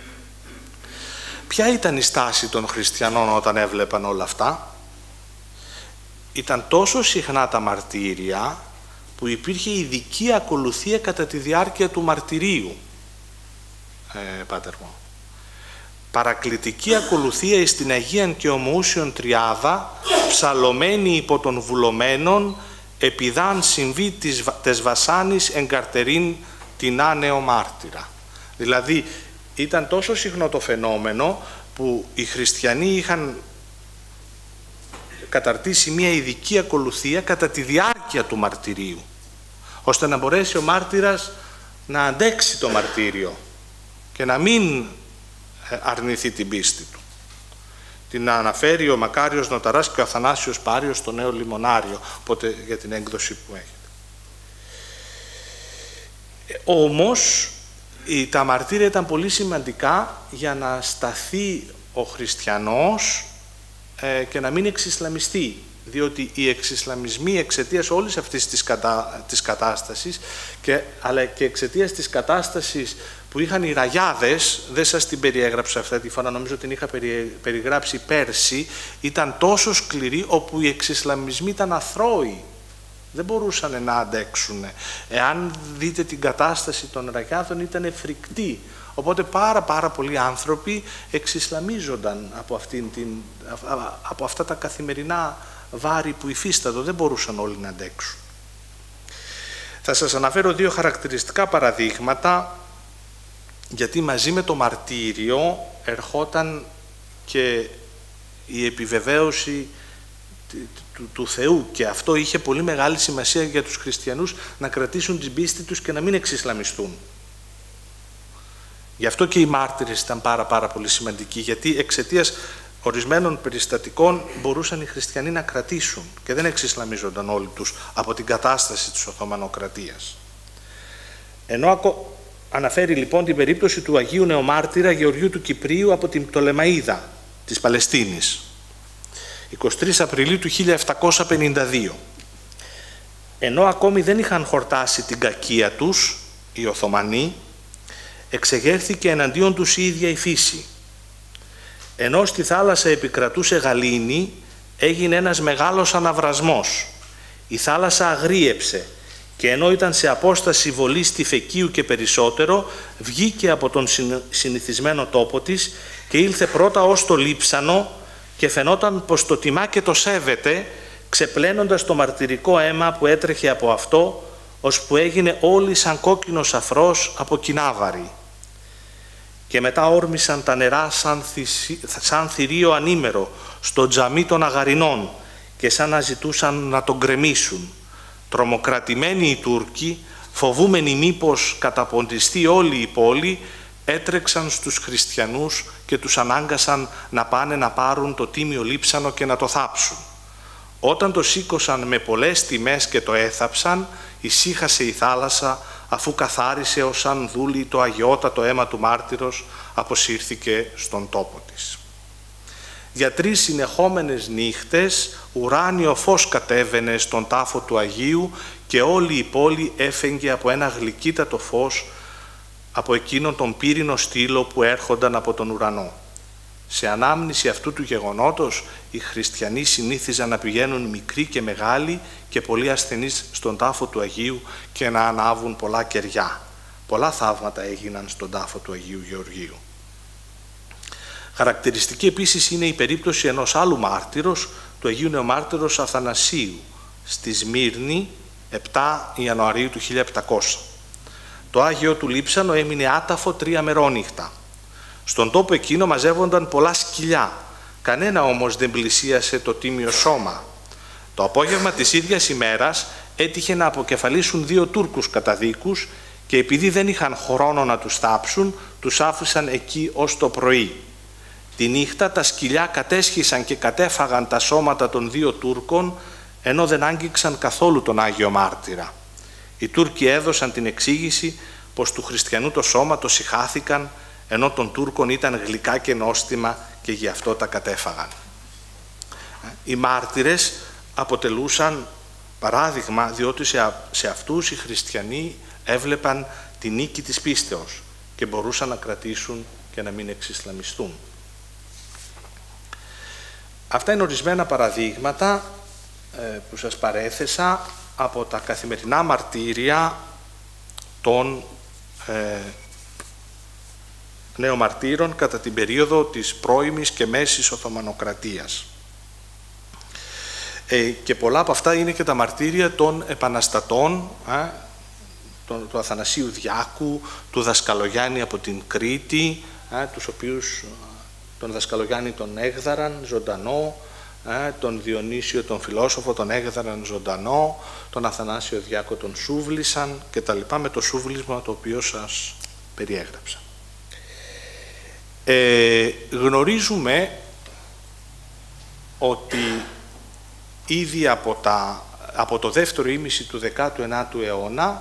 Ποια ήταν η στάση των χριστιανών όταν έβλεπαν όλα αυτά? Ήταν τόσο συχνά τα μαρτύρια που υπήρχε ειδική ακολουθία κατά τη διάρκεια του μαρτυρίου, Πάτερ μου. Παρακλητική ακολουθία εις την Αγίαν και Ομοούσιον Τριάδα, ψαλωμένη υπό των βουλωμένων, επιδάν συμβεί τες βασάνης εγκαρτερήν την άνεο μάρτυρα. Δηλαδή ήταν τόσο συχνό το φαινόμενο που οι χριστιανοί είχαν καταρτήσει μια ειδική ακολουθία κατά τη διάρκεια του μαρτυρίου, ώστε να μπορέσει ο μάρτυρας να αντέξει το μαρτύριο και να μην αρνηθεί την πίστη του. Την αναφέρει ο Μακάριος Νοταράς και ο Αθανάσιος Πάριος στο Νέο Λιμονάριο, οπότε για την έκδοση που έχετε. Όμως τα μαρτύρια ήταν πολύ σημαντικά για να σταθεί ο χριστιανός και να μην εξισλαμιστεί, διότι οι εξισλαμισμοί εξαιτίας όλης αυτής της κατάστασης αλλά και εξαιτίας της κατάστασης που είχαν οι ραγιάδες, δεν σας την περιέγραψα αυτή τη φορά, νομίζω την είχα περιγράψει πέρσι, ήταν τόσο σκληροί όπου οι εξισλαμισμοί ήταν αθρώοι, δεν μπορούσαν να αντέξουν. Εάν δείτε την κατάσταση των ραγιάδων ήταν φρικτή, οπότε πάρα πολλοί άνθρωποι εξισλαμίζονταν από αυτά τα καθημερινά βάρη που υφίστατο, δεν μπορούσαν όλοι να αντέξουν. Θα σας αναφέρω δύο χαρακτηριστικά παραδείγματα, γιατί μαζί με το μαρτύριο ερχόταν και η επιβεβαίωση του Θεού και αυτό είχε πολύ μεγάλη σημασία για τους χριστιανούς να κρατήσουν την πίστη τους και να μην εξισλαμιστούν. Γι' αυτό και οι μάρτυρες ήταν πάρα πολύ σημαντικοί, γιατί εξαιτίας ορισμένων περιστατικών μπορούσαν οι χριστιανοί να κρατήσουν και δεν εξισλαμίζονταν όλοι τους από την κατάσταση της Οθωμανοκρατίας. Ενώ αναφέρει λοιπόν την περίπτωση του Αγίου Νεομάρτυρα Γεωργίου του Κυπρίου από την Πτολεμαΐδα της Παλαιστίνης, 23 Απριλίου του 1752. Ενώ ακόμη δεν είχαν χορτάσει την κακία τους, οι Οθωμανοί, εξεγέρθηκε εναντίον τους η ίδια η φύση. Ενώ στη θάλασσα επικρατούσε γαλήνη, έγινε ένας μεγάλος αναβρασμός. Η θάλασσα αγρίεψε και ενώ ήταν σε απόσταση βολής τυφεκίου και περισσότερο, βγήκε από τον συνηθισμένο τόπο της και ήλθε πρώτα ως το Λείψανο και φαινόταν πως το τιμά και το σέβεται, ξεπλένοντας το μαρτυρικό αίμα που έτρεχε από αυτό, ώσπου έγινε όλη σαν κόκκινος αφρός από κοινάβαρη. Και μετά όρμησαν τα νερά σαν θηρίο ανήμερο στο τζαμί των Αγαρινών και σαν να ζητούσαν να τον γκρεμίσουν. Τρομοκρατημένοι οι Τούρκοι, φοβούμενοι μήπως καταποντιστεί όλη η πόλη, έτρεξαν στους χριστιανούς και τους ανάγκασαν να πάνε να πάρουν το τίμιο λείψανο και να το θάψουν. Όταν το σήκωσαν με πολλές τιμές και το έθαψαν, ησύχασε η θάλασσα, αφού καθάρισε ως σαν δούλη το αγιότατο αίμα του μάρτυρος αποσύρθηκε στον τόπο της. Για 3 συνεχόμενες νύχτες ουράνιο φως κατέβαινε στον τάφο του Αγίου και όλη η πόλη έφεγγε από ένα γλυκύτατο φως από εκείνον τον πύρινο στήλο που έρχονταν από τον ουρανό. Σε ανάμνηση αυτού του γεγονότος, οι χριστιανοί συνήθιζαν να πηγαίνουν μικροί και μεγάλοι και πολύ ασθενείς στον τάφο του Αγίου και να ανάβουν πολλά κεριά. Πολλά θαύματα έγιναν στον τάφο του Αγίου Γεωργίου. Χαρακτηριστική επίσης είναι η περίπτωση ενός άλλου μάρτυρος, του Αγίου Νεομάρτυρος Αθανασίου, στη Σμύρνη, 7 Ιανουαρίου του 1700. Το Άγιο του Λείψανο έμεινε άταφο 3 μερόνυχτα. Στον τόπο εκείνο μαζεύονταν πολλά σκυλιά, κανένα όμως δεν πλησίασε το τίμιο σώμα. Το απόγευμα της ίδιας ημέρας έτυχε να αποκεφαλίσουν 2 Τούρκους καταδίκους και επειδή δεν είχαν χρόνο να τους θάψουν, τους άφησαν εκεί ως το πρωί. Τη νύχτα τα σκυλιά κατέσχισαν και κατέφαγαν τα σώματα των 2 Τούρκων, ενώ δεν άγγιξαν καθόλου τον Άγιο Μάρτυρα. Οι Τούρκοι έδωσαν την εξήγηση πως του χριστιανού το σώμα το συχάθηκαν, ενώ των Τούρκων ήταν γλυκά και νόστιμα και γι' αυτό τα κατέφαγαν. Οι μάρτυρες αποτελούσαν παράδειγμα, διότι σε αυτούς οι χριστιανοί έβλεπαν τη νίκη της πίστεως και μπορούσαν να κρατήσουν και να μην εξισλαμιστούν. Αυτά είναι ορισμένα παραδείγματα που σας παρέθεσα από τα καθημερινά μαρτύρια των νεομαρτύρων κατά την περίοδο της πρώιμης και μέσης Οθωμανοκρατίας. Και πολλά από αυτά είναι και τα μαρτύρια των επαναστατών, του Αθανασίου Διάκου, του Δασκαλογιάννη από την Κρήτη, τους οποίους τον Δασκαλογιάννη τον έγδαραν ζωντανό, τον Διονύσιο τον φιλόσοφο τον έγδαραν ζωντανό, τον Αθανάσιο Διάκο τον σούβλησαν και τα λοιπά, με το σούβλισμα το οποίο σας περιέγραψα. Γνωρίζουμε ότι ήδη από το δεύτερο ήμιση του 19ου αιώνα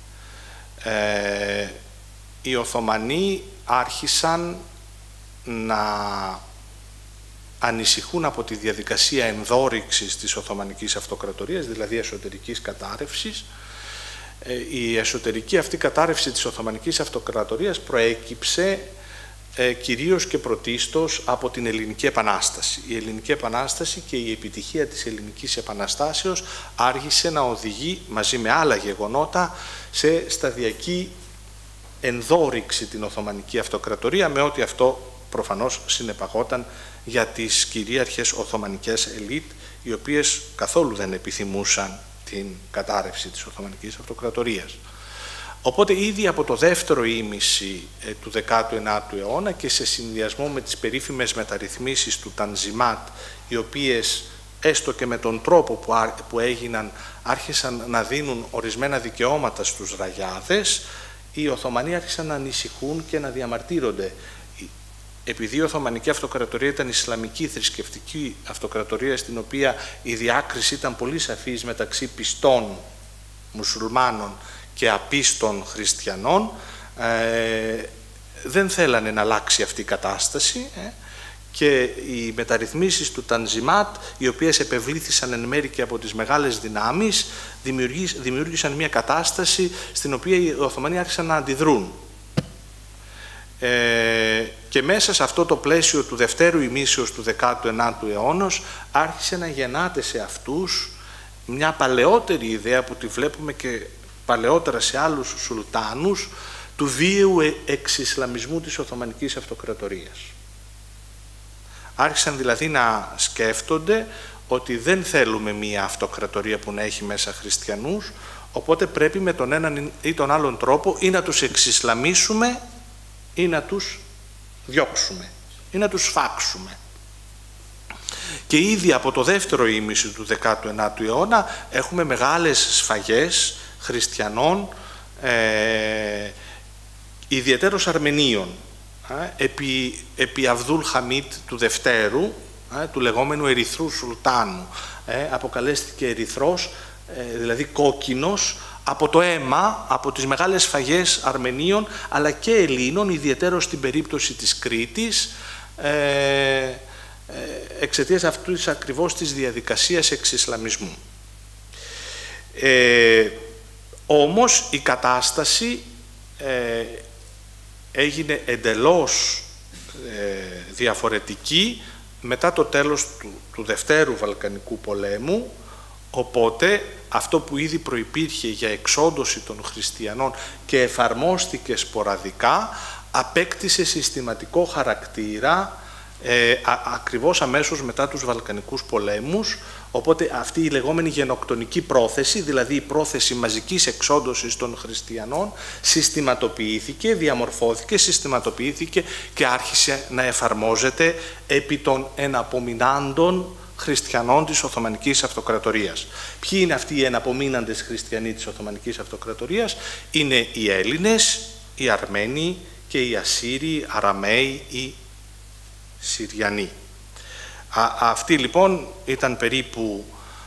οι Οθωμανοί άρχισαν να ανησυχούν από τη διαδικασία ενδόρυξης της Οθωμανικής Αυτοκρατορίας, δηλαδή εσωτερικής κατάρρευσης. Η εσωτερική αυτή κατάρρευση της Οθωμανικής Αυτοκρατορίας προέκυψε κυρίως και πρωτίστως από την Ελληνική Επανάσταση. Η Ελληνική Επανάσταση και η επιτυχία της Ελληνικής Επαναστάσεως άρχισε να οδηγεί μαζί με άλλα γεγονότα σε σταδιακή ενδόρυξη την Οθωμανική Αυτοκρατορία, με ό,τι αυτό προφανώς συνεπαγόταν για τις κυρίαρχες Οθωμανικές ελίτ, οι οποίες καθόλου δεν επιθυμούσαν την κατάρρευση της Οθωμανικής Αυτοκρατορίας. Οπότε ήδη από το δεύτερο ήμιση του 19ου αιώνα και σε συνδυασμό με τις περίφημες μεταρρυθμίσεις του Τανζιμάτ, οι οποίες έστω και με τον τρόπο που έγιναν άρχισαν να δίνουν ορισμένα δικαιώματα στους ραγιάδες, οι Οθωμανοί άρχισαν να ανησυχούν και να διαμαρτύρονται. Επειδή η Οθωμανική Αυτοκρατορία ήταν Ισλαμική θρησκευτική αυτοκρατορία, στην οποία η διάκριση ήταν πολύ σαφής μεταξύ πιστών μουσουλμάνων και απίστων χριστιανών, δεν θέλανε να αλλάξει αυτή η κατάσταση και οι μεταρρυθμίσεις του Τανζιμάτ, οι οποίες επευλήθησαν εν μέρει και από τις μεγάλες δυνάμεις, δημιούργησαν μια κατάσταση στην οποία οι Οθωμανοί άρχισαν να αντιδρούν. Και μέσα σε αυτό το πλαίσιο του δευτέρου ημίσεως του 19ου αιώνα άρχισε να γεννάται σε αυτούς μια παλαιότερη ιδέα που τη βλέπουμε και παλαιότερα σε άλλους σουλτάνους, του βίαιου εξισλαμισμού της Οθωμανικής Αυτοκρατορίας. Άρχισαν δηλαδή να σκέφτονται ότι δεν θέλουμε μία αυτοκρατορία που να έχει μέσα χριστιανούς, οπότε πρέπει με τον έναν ή τον άλλον τρόπο ή να τους εξισλαμίσουμε ή να τους διώξουμε ή να τους σφάξουμε. Και ήδη από το δεύτερο ήμιση του 19ου αιώνα έχουμε μεγάλες σφαγές χριστιανών, ιδιαιτέρως Αρμενίων, επί Αβδούλ Χαμίτ του Δευτέρου, του λεγόμενου Ερυθρού Σουλτάνου. Αποκαλέστηκε Ερυθρός, δηλαδή κόκκινος, από το αίμα, από τις μεγάλες σφαγές Αρμενίων, αλλά και Ελλήνων, ιδιαιτέρως στην περίπτωση της Κρήτης, εξαιτίας αυτής ακριβώς της διαδικασίας εξισλαμισμού. Όμως η κατάσταση έγινε εντελώς διαφορετική μετά το τέλος του Δευτέρου Βαλκανικού πολέμου, οπότε αυτό που ήδη προϋπήρχε για εξόντωση των χριστιανών και εφαρμόστηκε σποραδικά, απέκτησε συστηματικό χαρακτήρα ακριβώς αμέσως μετά τους Βαλκανικούς πολέμους, οπότε αυτή η λεγόμενη γενοκτονική πρόθεση, δηλαδή η πρόθεση μαζικής εξόντωσης των χριστιανών, συστηματοποιήθηκε, διαμορφώθηκε, συστηματοποιήθηκε και άρχισε να εφαρμόζεται επί των εναπομεινάντων χριστιανών της Οθωμανικής Αυτοκρατορίας. Ποιοι είναι αυτοί οι εναπομείναντες χριστιανοί της Οθωμανικής Αυτοκρατορίας? Είναι οι Έλληνες, οι Αρμένοι και οι Ασσύριοι, Αραμαίοι, οι Συριανοί. Αυτοί λοιπόν ήταν περίπου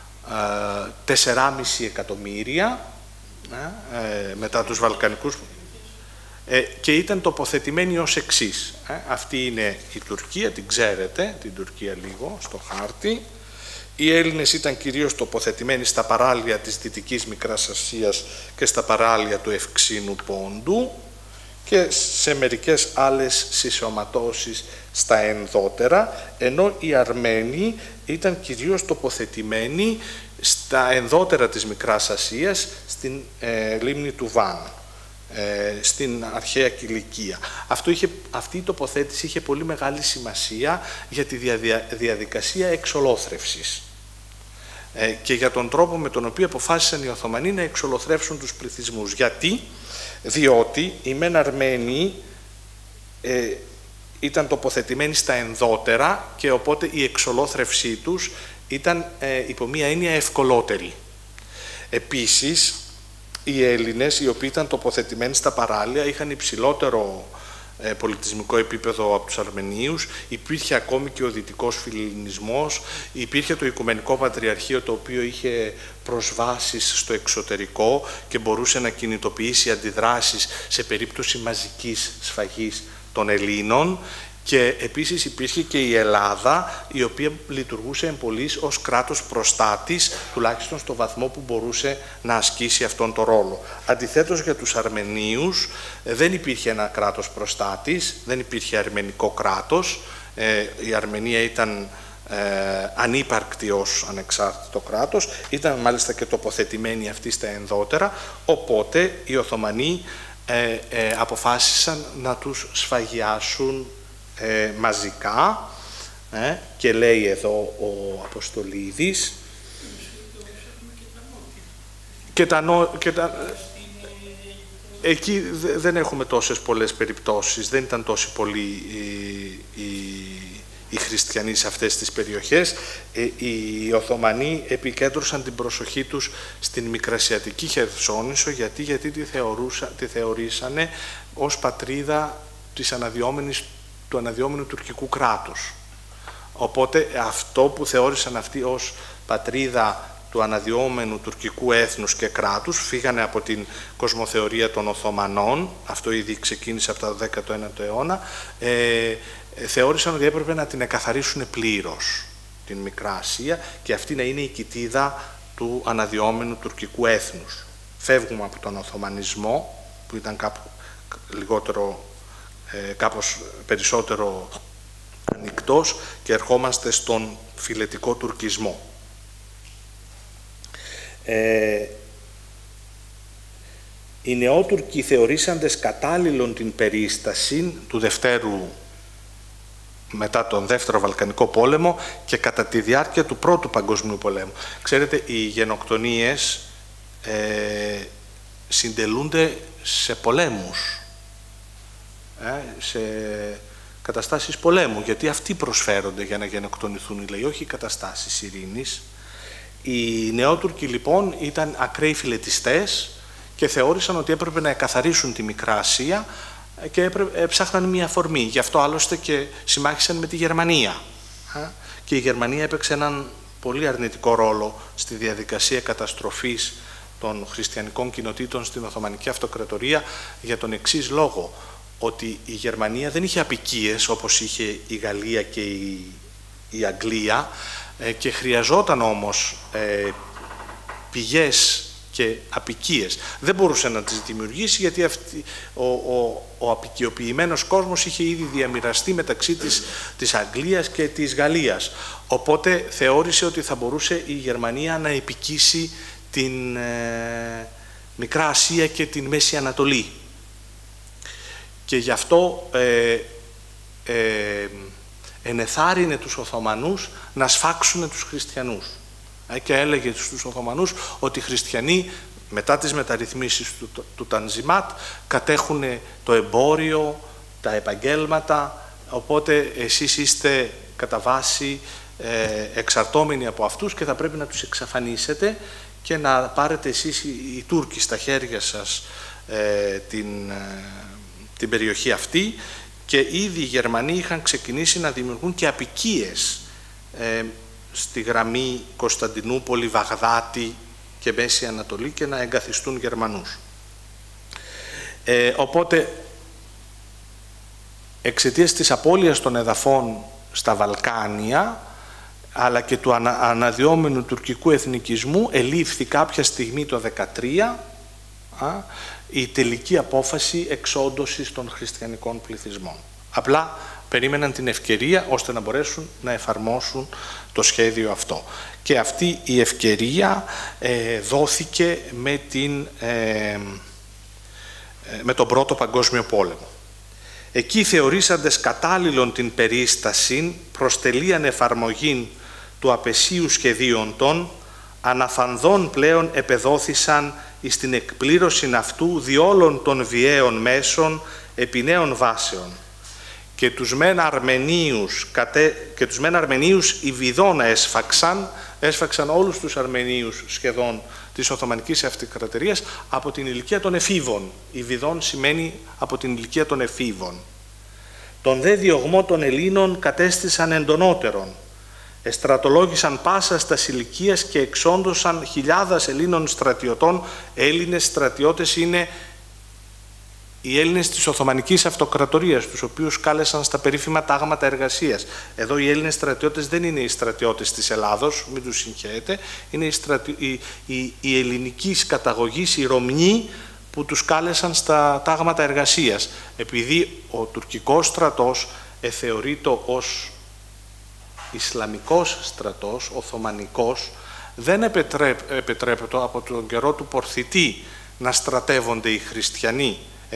4,5 εκατομμύρια μετά τους Βαλκανικούς και ήταν τοποθετημένοι ως εξής. Αυτή είναι η Τουρκία, την ξέρετε, την Τουρκία λίγο στο χάρτη. Οι Έλληνες ήταν κυρίως τοποθετημένοι στα παράλια της Δυτικής Μικράς Ασίας και στα παράλια του Ευξήνου Πόντου και σε μερικές άλλες συσσωματώσεις στα ενδότερα, ενώ οι Αρμένοι ήταν κυρίως τοποθετημένοι στα ενδότερα της Μικράς Ασίας, στην λίμνη του Βάν, στην αρχαία Κιλικία. Αυτή η τοποθέτηση είχε πολύ μεγάλη σημασία για τη διαδικασία εξολόθρευσης και για τον τρόπο με τον οποίο αποφάσισαν οι Οθωμανοί να εξολοθρεύσουν τους πληθυσμούς. Γιατί? Διότι οι μεν Αρμένοι ήταν τοποθετημένοι στα ενδότερα και οπότε η εξολόθρευσή τους ήταν υπό μία έννοια ευκολότερη. Επίσης, οι Έλληνες, οι οποίοι ήταν τοποθετημένοι στα παράλια, είχαν υψηλότερο πολιτισμικό επίπεδο από τους Αρμενίους, υπήρχε ακόμη και ο δυτικός φιλελληνισμός, υπήρχε το Οικουμενικό Πατριαρχείο το οποίο είχε προσβάσεις στο εξωτερικό και μπορούσε να κινητοποιήσει αντιδράσεις σε περίπτωση μαζικής σφαγής των Ελλήνων. Και επίσης υπήρχε και η Ελλάδα, η οποία λειτουργούσε εμπολής ως κράτος προστάτης, τουλάχιστον στο βαθμό που μπορούσε να ασκήσει αυτόν τον ρόλο. Αντιθέτως για τους Αρμενίους δεν υπήρχε ένα κράτος προστάτης, δεν υπήρχε αρμενικό κράτος, η Αρμενία ήταν ανύπαρκτη ως ανεξάρτητο κράτος, ήταν μάλιστα και τοποθετημένοι αυτοί στα ενδότερα, οπότε οι Οθωμανοί αποφάσισαν να τους σφαγιάσουν μαζικά και λέει εδώ ο Αποστολίδης εκεί δεν έχουμε τόσες πολλές περιπτώσεις, δεν ήταν τόσοι πολλοί οι χριστιανοί σε αυτές τις περιοχές. Οι Οθωμανοί επικέντρωσαν την προσοχή τους στην Μικρασιατική Χερσόνησο γιατί τη θεωρήσανε ως πατρίδα του αναδυόμενου τουρκικού κράτους. Οπότε αυτό που θεώρησαν αυτοί ως πατρίδα του αναδυόμενου τουρκικού έθνους και κράτους, φύγανε από την κοσμοθεωρία των Οθωμανών, αυτό ήδη ξεκίνησε από το 19ο αιώνα, θεώρησαν ότι έπρεπε να την εκαθαρίσουν πλήρως την Μικρά Ασία και αυτή να είναι η κοιτίδα του αναδυόμενου τουρκικού έθνους. Φεύγουμε από τον Οθωμανισμό, που ήταν κάπως περισσότερο ανοιχτός και ερχόμαστε στον φιλετικό τουρκισμό. Οι νεότουρκοι θεωρήσαντες κατάλληλον την περίσταση του μετά τον Δεύτερο Βαλκανικό Πόλεμο και κατά τη διάρκεια του Πρώτου Παγκοσμίου Πολέμου. Ξέρετε, οι γενοκτονίες συντελούνται σε πολέμους, σε καταστάσεις πολέμου, γιατί αυτοί προσφέρονται για να γενοκτονηθούν οι λαοί, όχι οι καταστάσεις ειρήνης. Οι νεότουρκοι λοιπόν ήταν ακραίοι φιλετιστές και θεώρησαν ότι έπρεπε να εκαθαρίσουν τη Μικρά Ασία και ψάχναν μια αφορμή. Γι' αυτό άλλωστε και συμμάχησαν με τη Γερμανία. Και η Γερμανία έπαιξε έναν πολύ αρνητικό ρόλο στη διαδικασία καταστροφής των χριστιανικών κοινοτήτων στην Οθωμανική Αυτοκρατορία για τον εξής λόγο, ότι η Γερμανία δεν είχε αποικίες όπως είχε η Γαλλία και η Αγγλία και χρειαζόταν όμως πηγές και απικίες. Δεν μπορούσε να τις δημιουργήσει γιατί ο απικιοποιημένος κόσμος είχε ήδη διαμοιραστεί μεταξύ της Αγγλίας και της Γαλλίας. Οπότε θεώρησε ότι θα μπορούσε η Γερμανία να επικίσει την Μικρά Ασία και την Μέση Ανατολή. Και γι' αυτό ενεθάρρυνε τους Οθωμανούς να σφάξουν τους χριστιανούς. Και έλεγε στους Οθωμανούς ότι οι χριστιανοί μετά τις μεταρρυθμίσεις του Τανζιμάτ κατέχουν το εμπόριο, τα επαγγέλματα, οπότε εσείς είστε κατά βάση εξαρτώμενοι από αυτούς και θα πρέπει να τους εξαφανίσετε και να πάρετε εσείς οι Τούρκοι στα χέρια σας την περιοχή αυτή. Και ήδη οι Γερμανοί είχαν ξεκινήσει να δημιουργούν και απικίες στη γραμμή Κωνσταντινούπολη, Βαγδάτη και Μέση Ανατολή και να εγκαθιστούν Γερμανούς. Οπότε, εξαιτίας της απώλειας των εδαφών στα Βαλκάνια, αλλά και του αναδυόμενου τουρκικού εθνικισμού, ελήφθη κάποια στιγμή το 13 η τελική απόφαση εξόντωσης των χριστιανικών πληθυσμών. Απλά περίμεναν την ευκαιρία ώστε να μπορέσουν να εφαρμόσουν το σχέδιο αυτό. Και αυτή η ευκαιρία δόθηκε με τον Πρώτο Παγκόσμιο Πόλεμο. Εκεί θεωρήσαντες κατάλληλον την περίσταση προς τελείαν εφαρμογήν του απεσίου σχεδίων των, αναφανδών πλέον επεδόθησαν εις την εκπλήρωση αυτού διόλων των βιαίων μέσων επί νέων βάσεων. Και τους μεν Αρμενίους Ιβιδών έσφαξαν όλους τους Αρμενίους σχεδόν της Οθωμανικής Αυτοκρατορίας από την ηλικία των εφήβων. Ιβιδών σημαίνει από την ηλικία των εφήβων. Τον δε διωγμό των Ελλήνων κατέστησαν εντονότερον. Εστρατολόγησαν πάσα στα ηλικίας και εξόντωσαν χιλιάδες Ελλήνων στρατιωτών. Έλληνες στρατιώτες είναι οι Έλληνες της Οθωμανικής Αυτοκρατορίας, τους οποίους κάλεσαν στα περίφημα τάγματα εργασίας. Εδώ οι Έλληνες στρατιώτες δεν είναι οι στρατιώτες της Ελλάδος, μην τους συγχαίρετε, είναι οι ελληνικής καταγωγής, οι Ρωμνοί, που τους κάλεσαν στα τάγματα εργασίας. Επειδή ο τουρκικός στρατός θεωρείται ως Ισλαμικός στρατός, Οθωμανικός, δεν επιτρέπεται από τον καιρό του Πορθητή να στρατεύονται οι χριστιανοί.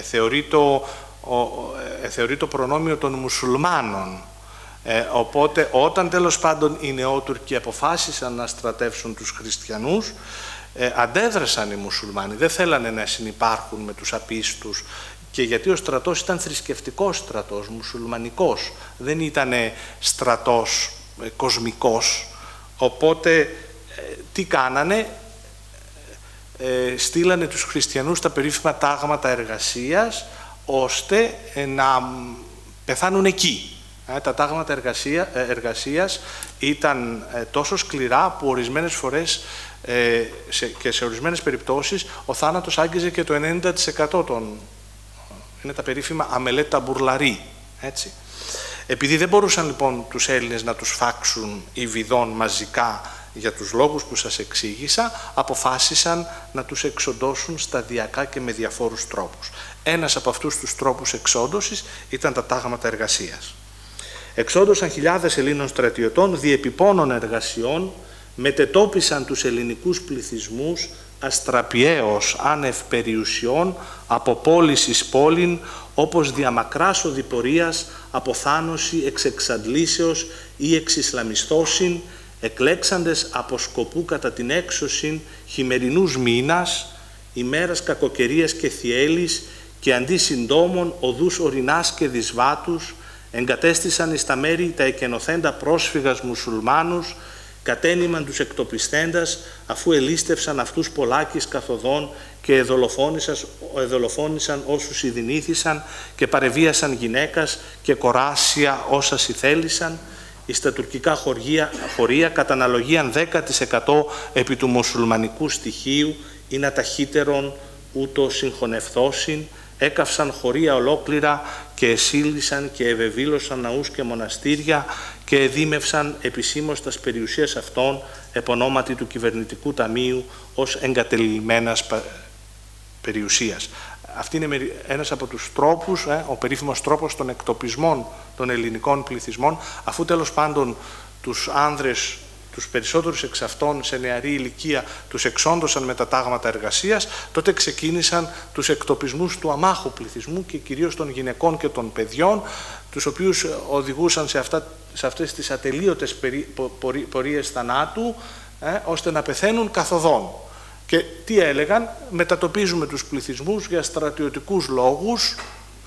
Θεωρεί το προνόμιο των μουσουλμάνων. Οπότε όταν τέλος πάντων οι νεότουρκοι αποφάσισαν να στρατεύσουν τους χριστιανούς, αντέδρασαν οι μουσουλμάνοι, δεν θέλανε να συνυπάρχουν με τους απίστους, και γιατί ο στρατός ήταν θρησκευτικός στρατός, μουσουλμανικός, δεν ήταν στρατός κοσμικός. Οπότε τι κάνανε? Στείλανε τους χριστιανούς στα περίφημα τάγματα εργασίας ώστε να πεθάνουν εκεί. Τα τάγματα εργασίας ήταν τόσο σκληρά που ορισμένες φορές και σε ορισμένες περιπτώσεις ο θάνατος άγγιζε και το 90% των... Είναι τα περίφημα αμελέτα μπουρλαρί, έτσι. Επειδή δεν μπορούσαν λοιπόν τους Έλληνες να τους φάξουν Ιβιδών μαζικά για τους λόγους που σας εξήγησα, αποφάσισαν να τους εξοντώσουν σταδιακά και με διαφόρους τρόπους. Ένας από αυτούς τους τρόπους εξόντωσης ήταν τα τάγματα εργασίας. Εξόντωσαν χιλιάδες Ελλήνων στρατιωτών διεπιπώνων εργασιών, μετετόπισαν τους ελληνικούς πληθυσμούς αστραπιαίως άνευ περιουσιών από πόλης εις πόλην, όπως διαμακράς οδηπορίας, αποθάνωση εξ εξαντλήσεως ή εξ Ισλαμιστώσιν, εκλέξαντες από σκοπού κατά την έξωσιν χειμερινούς μήνας, ημέρας κακοκαιρίας και θιέλης, και αντί συντόμων οδούς ορεινάς και δυσβάτους, εγκατέστησαν εις τα μέρη τα εκενωθέντα πρόσφυγας μουσουλμάνους, κατένυμαν τους εκτοπιστέντας, αφού ελίστευσαν αυτούς πολλάκις καθοδόν και εδολοφόνησαν όσους ειδηνήθησαν και παρεβίασαν γυναίκας και κοράσια όσα συθέλησαν, εις τα τουρκικά χωρία κατά αναλογίαν 10% επί του μουσουλμανικού στοιχείου ή να ταχύτερον ούτω συγχωνευθώσιν, έκαυσαν χωρία ολόκληρα και εσύλλησαν και ευεβήλωσαν ναούς και μοναστήρια και εδήμευσαν επισήμως τας περιουσίας αυτών επ' ονόματι του Κυβερνητικού Ταμείου ως εγκατελειμμένας περιουσίας. Αυτή είναι ένας από τους τρόπους, ο περίφημος τρόπος των εκτοπισμών των ελληνικών πληθυσμών, αφού τέλος πάντων τους άνδρες, τους περισσότερους εξ αυτών σε νεαρή ηλικία, τους εξόντωσαν με τα τάγματα εργασίας, τότε ξεκίνησαν τους εκτοπισμούς του αμάχου πληθυσμού και κυρίως των γυναικών και των παιδιών, τους οποίους οδηγούσαν σε αυτές τις ατελείωτες πορείες θανάτου, ώστε να πεθαίνουν καθοδόν. Και τι έλεγαν, μετατοπίζουμε τους πληθυσμούς για στρατιωτικούς λόγους,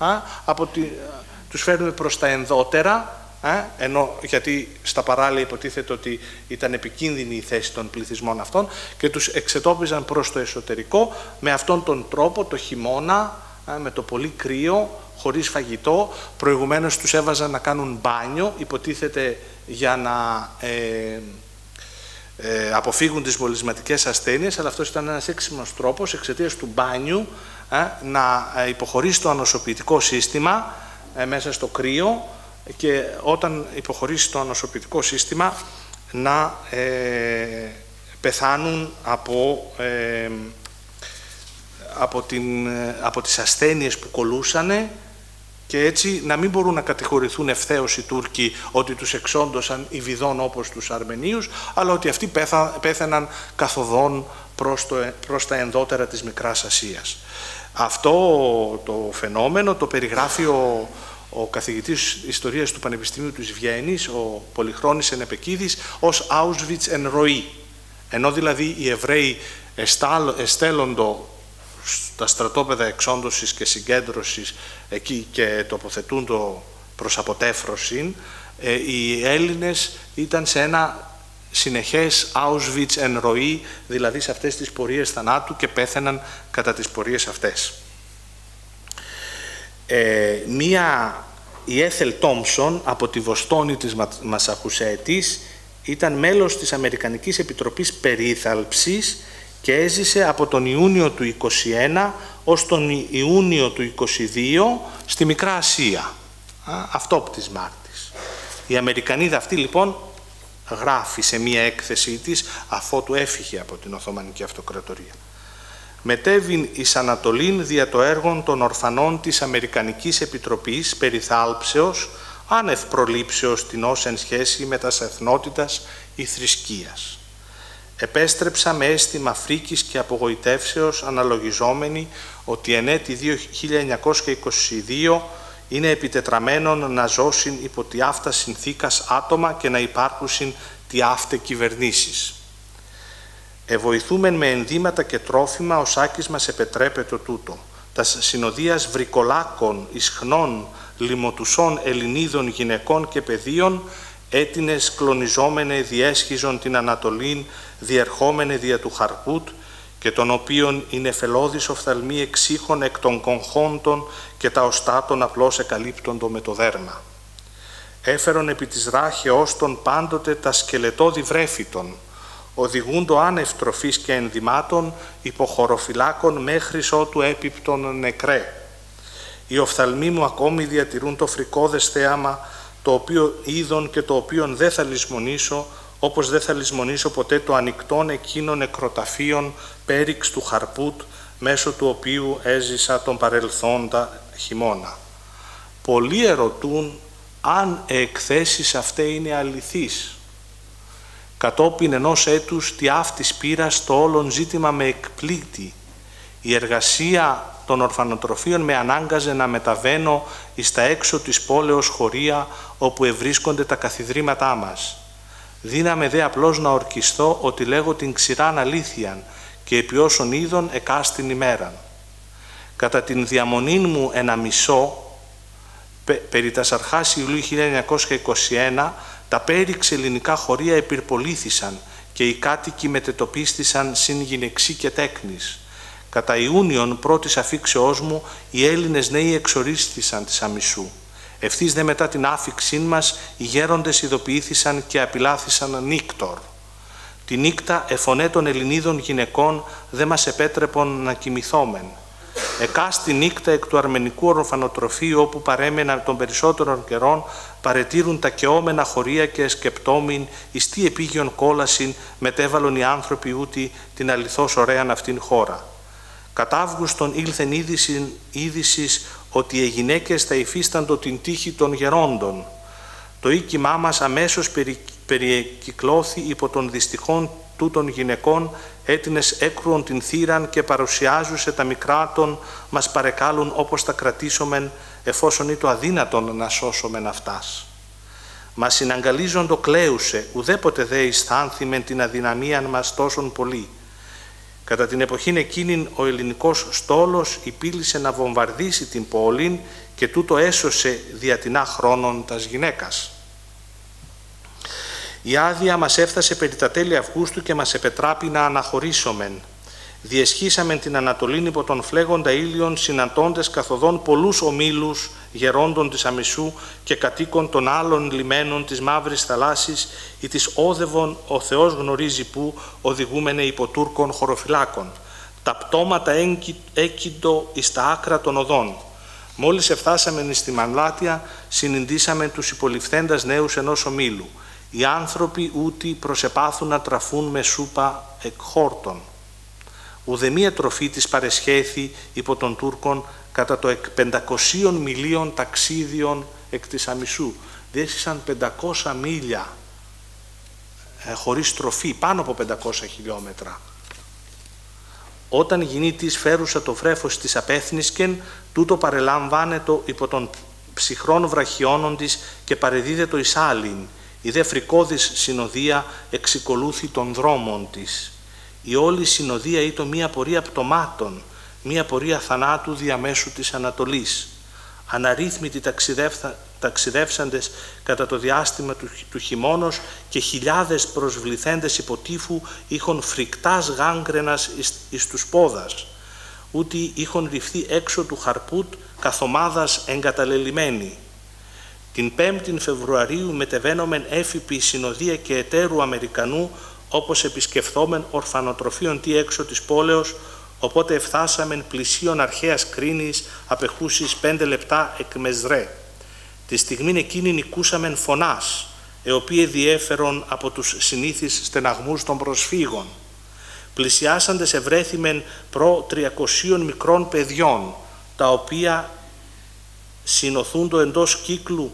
τους φέρνουμε προς τα ενδότερα, ενώ γιατί στα παράλια υποτίθεται ότι ήταν επικίνδυνη η θέση των πληθυσμών αυτών και τους εξετόπιζαν προς το εσωτερικό με αυτόν τον τρόπο το χειμώνα, με το πολύ κρύο, χωρίς φαγητό. Προηγουμένως τους έβαζαν να κάνουν μπάνιο, υποτίθεται για να αποφύγουν τις μολυσματικές ασθένειες, αλλά αυτός ήταν ένας έξυπνος τρόπος εξαιτίας του μπάνιου να υποχωρήσει το ανοσοποιητικό σύστημα μέσα στο κρύο και όταν υποχωρήσει το ανοσοποιητικό σύστημα να πεθάνουν από τις ασθένειες που κολούσανε και έτσι να μην μπορούν να κατηγορηθούν ευθέως οι Τούρκοι ότι τους εξόντωσαν Ιβιδών όπως τους Αρμενίους, αλλά ότι αυτοί πέθαναν καθοδόν προς τα ενδότερα της Μικράς Ασίας. Αυτό το φαινόμενο το περιγράφει ο καθηγητής ιστορίας του Πανεπιστημίου της Βιέννης, ο Πολυχρόνης Ενεπεκίδης, ως Auschwitz εν ροή. Ενώ δηλαδή οι Εβραίοι εστέλλοντο στα στρατόπεδα εξόντωσης και συγκέντρωσης εκεί και τοποθετούν το προς αποτέφρωση, οι Έλληνες ήταν σε ένα συνεχές Auschwitz εν ροή, δηλαδή σε αυτές τις πορείες θανάτου και πέθαιναν κατά τις πορείες αυτές. Η Έθελ Τόμψον από τη Βοστόνη της Μασαχουσέτης ήταν μέλος της Αμερικανικής Επιτροπής Περίθαλψης και έζησε από τον Ιούνιο του 1921 ως τον Ιούνιο του 1922 στη Μικρά Ασία, αυτόπτης μάρτης. Η Αμερικανίδα αυτή λοιπόν γράφει σε μία έκθεσή της αφότου έφυγε από την Οθωμανική Αυτοκρατορία. Μετέβην εις Ανατολήν δια το έργον των ορφανών της Αμερικανικής Επιτροπής Περιθάλψεως άνευ προλήψεως την ως εν σχέση με τας εθνότητας ή θρησκείας. Επέστρεψα με αίσθημα φρίκης και απογοητεύσεως αναλογιζόμενοι ότι εν έτη 1922 είναι επιτετραμένον να ζώσιν υπό τη αυτά συνθήκας άτομα και να υπάρχουσιν τη αύτε κυβερνήσεις. Εβοηθούμεν με ενδύματα και τρόφιμα, ο Σάκης μας επετρέπετο τούτο. Τας συνοδείας βρικολάκων, ισχνών, λιμωτουσών Ελληνίδων γυναικών και παιδίων, έτινες κλονιζόμενε διέσχιζον την Ανατολήν, διερχόμενε δια του Χαρκούτ, και των οποίων είναι φελώδης οφθαλμοί εξήχων εκ των κογχόντων και τα οστάτων απλώς εκαλύπτοντο με το δέρμα. Έφερον επί της ράχεώς των πάντοτε τα σκελετώδη βρέφητον, οδηγούντο άνευ τροφής και ενδυμάτων υποχωροφυλάκων μέχρις ότου έπιπτον νεκρέ. Οι οφθαλμοί μου ακόμη διατηρούν το φρικώδες θέαμα, το οποίο είδον και το οποίον δεν θα λησμονήσω, όπως δεν θα λησμονήσω ποτέ το ανοιχτόν εκείνων νεκροταφείων πέριξ του Χαρπούτ, μέσω του οποίου έζησα τον παρελθόντα χειμώνα. Πολλοί ερωτούν αν εκθέσεις αυτέ είναι αληθείς. Κατόπιν ενός έτους τι αυτής πήρα στο όλον ζήτημα με εκπλήκτη. Η εργασία των ορφανοτροφίων με ανάγκαζε να μεταβαίνω εις τα έξω της πόλεως χωρία όπου ευρίσκονται τα καθιδρύματά μας. Δύναμε δε απλώς να ορκιστώ ότι λέγω την ξηράν αλήθειαν και επί όσων είδων εκάστην ημέραν. Κατά την διαμονή μου ένα μισό, περί τας αρχάς Ιουλίου 1921, τα πέριξ ελληνικά χωρία επιρπολήθησαν και οι κάτοικοι μετετοπίστησαν συν γυναιξή και τέκνης. Κατά Ιούνιον πρώτης αφήξεώς μου, οι Έλληνες νέοι εξορίστησαν της αμισού. Ευθύς δε μετά την άφηξήν μας, οι γέροντες ειδοποιήθησαν και απειλάθησαν νύκτορ. Τη νύκτα εφωνέ των Ελληνίδων γυναικών δε μας επέτρεπον να κοιμηθόμεν. εκάστη νύκτα εκ του αρμενικού ορφανοτροφείου, όπου παρέμεναν των περισσότερων καιρών, παρετήρουν τα καιόμενα χωρία και σκεπτόμην, εις τι επίγειον κόλασιν μετέβαλον οι άνθρωποι ούτι την αληθώς ωραίαν αυτήν χώρα. Κατά Αύγουστον ήλθεν είδησης ότι οι γυναίκες θα υφίσταντο την τύχη των γερόντων. Το οίκημά μας αμέσως περικυκλώθη υπό των δυστυχών τούτων γυναικών, έτινες έκρουον την θύραν και παρουσιάζουσε τα μικράτων μας παρεκάλουν όπως τα κρατήσομεν, εφόσον ή το αδύνατον να σώσομεν αυτάς. Μας συναγκαλίζοντο κλαίουσε, ουδέποτε δε αισθάνθημεν την αδυναμίαν μας τόσον πολύ. Κατά την εποχήν εκείνην ο ελληνικός στόλος υπήλυσε να βομβαρδίσει την πόλην και τούτο έσωσε διατινά χρόνων τας γυναίκας. Η άδεια μας έφτασε περί τα τέλη Αυγούστου και μας επετράπη να αναχωρήσομεν. Διεσχίσαμεν την Ανατολήν υπό τον φλέγοντα ήλιον, συναντώντες καθοδόν πολλούς ομίλους γερόντων της Αμισού και κατοίκων των άλλων λιμένων της Μαύρης Θαλάσσης ή της όδευον ο Θεός γνωρίζει που οδηγούμενε υπό Τούρκων χωροφυλάκων. Τα πτώματα έκυντο εις τα άκρα των οδών. Μόλις εφτάσαμεν στη Μανλάτια, συναντήσαμεν τους υποληφθέντας νέους ενός ομίλου. Οι άνθρωποι ούτι προσεπάθουν να τραφούν με σούπα εκχόρτων. Ουδεμία τροφή της παρεσχέθη υπό των Τούρκων κατά το 500 μιλίων ταξίδιων εκ της Αμισού. Διέσχισαν 500 μίλια χωρίς τροφή, πάνω από 500 χιλιόμετρα. Όταν γινή της φέρουσα το βρέφος της απέθνισκεν, τούτο παρελαμβάνετο υπό των ψυχρών βραχιώνων της και παρεδίδετο εις άλλην. Η δε φρικώδης συνοδεία εξικολούθη των δρόμων της. Η όλη συνοδεία ήταν μία πορεία πτωμάτων, μία πορεία θανάτου διαμέσου της Ανατολής. Αναρρύθμιτοι ταξιδεύσαντες κατά το διάστημα του χειμώνος και χιλιάδες προσβληθέντες υποτύφου είχον φρικτάς γάγκρενας εις τους πόδας. Ούτι είχον ρυφθεί έξω του Χαρπούτ καθομάδας εγκαταλελειμμένοι. Την 5η Φεβρουαρίου μετεβαίνομεν έφυπη συνοδεία και εταίρου Αμερικανού, όπως επισκεφθόμεν ορφανοτροφίων τι έξω της πόλεως, οπότε εφθάσαμεν πλησίον αρχαίας κρίνης απεχούσης 5 λεπτά εκ Μεσδρέ. Τη στιγμήν εκείνην οικούσαμεν φωνάς, οι οποίοι διέφερον από τους συνήθεις στεναγμούς των προσφύγων. Πλησιάσαντες ευρέθημεν προ 300 μικρών παιδιών, τα οποία συνοθούντο εντός κύκλου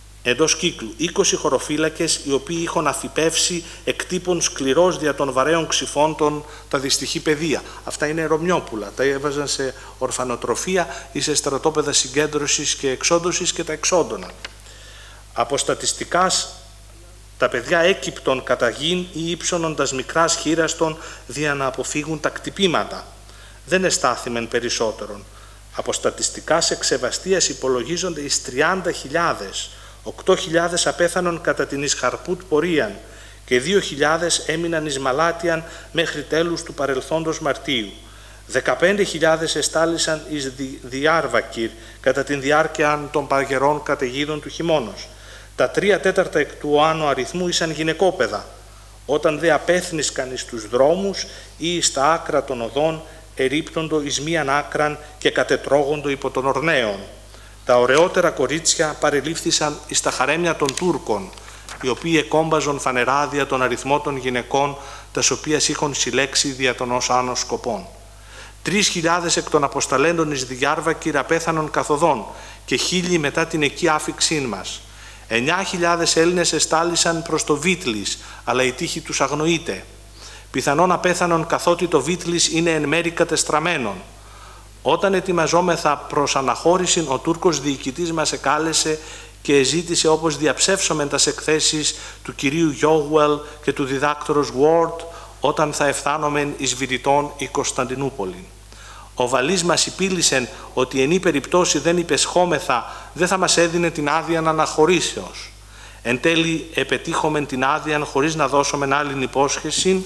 20 χωροφύλακες, οι οποίοι είχαν αφιπεύσει εκτύπων σκληρός δια των βαρέων ξυφόντων τα δυστυχή παιδεία. Αυτά είναι ρωμιόπουλα, τα έβαζαν σε ορφανοτροφία ή σε στρατόπεδα συγκέντρωσης και εξόντωσης και τα εξόντωναν. Από στατιστικάς, τα παιδιά έκυπτον κατά γην ή ύψωνοντας μικράς χείραστον δια να αποφύγουν τα κτυπήματα. Δεν εστάθημεν περισσότερον. Από στατιστικάς εξεβαστίας υπολογίζονται εις 30.000. 8.000 απέθανον κατά την εις Χαρπούτ πορείαν και 2.000 έμειναν εις Μαλάτιαν μέχρι τέλους του παρελθόντος Μαρτίου. 15.000 εστάλησαν εις Διάρβακυρ κατά την διάρκεια των παγερών καταιγίδων του χειμώνος. Τα 3/4 εκ του άνω αριθμού ήσαν γυναικόπαιδα. Όταν δε απέθνισκαν εις τους δρόμους ή στα άκρα των οδών, ερίπτοντο εις μίαν άκραν και κατετρώγοντο υπό των ορνέων. Τα ωραιότερα κορίτσια παρελήφθησαν εις τα χαρέμια των Τούρκων, οι οποίοι εκόμπαζον φανερά δια τον αριθμό των γυναικών, τας οποίας είχον συλλέξει δια των ως άνω σκοπών. 3.000 εκ των αποσταλέντων εις Διάρβακυρ απέθανον καθοδόν και 1.000 μετά την εκεί άφηξήν μας. 9.000 Έλληνες εστάλησαν προς το Βίτλις, αλλά η τύχη τους αγνοείται. Πιθανόν απέθανον καθότι το Βίτλις είναι εν μέρει κατεστραμμένον. Όταν ετοιμαζόμεθα προς αναχώρηση, ο Τούρκος διοικητής μας εκάλεσε και ζήτησε όπως διαψεύσομεν τας εκθέσεις του κυρίου Γιόγουελ και του διδάκτορος Ward όταν θα εφθάνομεν εις Βηρητών η Κωνσταντινούπολη. Ο βαλής μας υπήλυσεν ότι ενή περιπτώσει δεν υπεσχόμεθα, δεν θα μας έδινε την άδεια αναχωρήσεως. Εν τέλει επετύχομεν την άδεια χωρίς να δώσομεν άλλην υπόσχεση,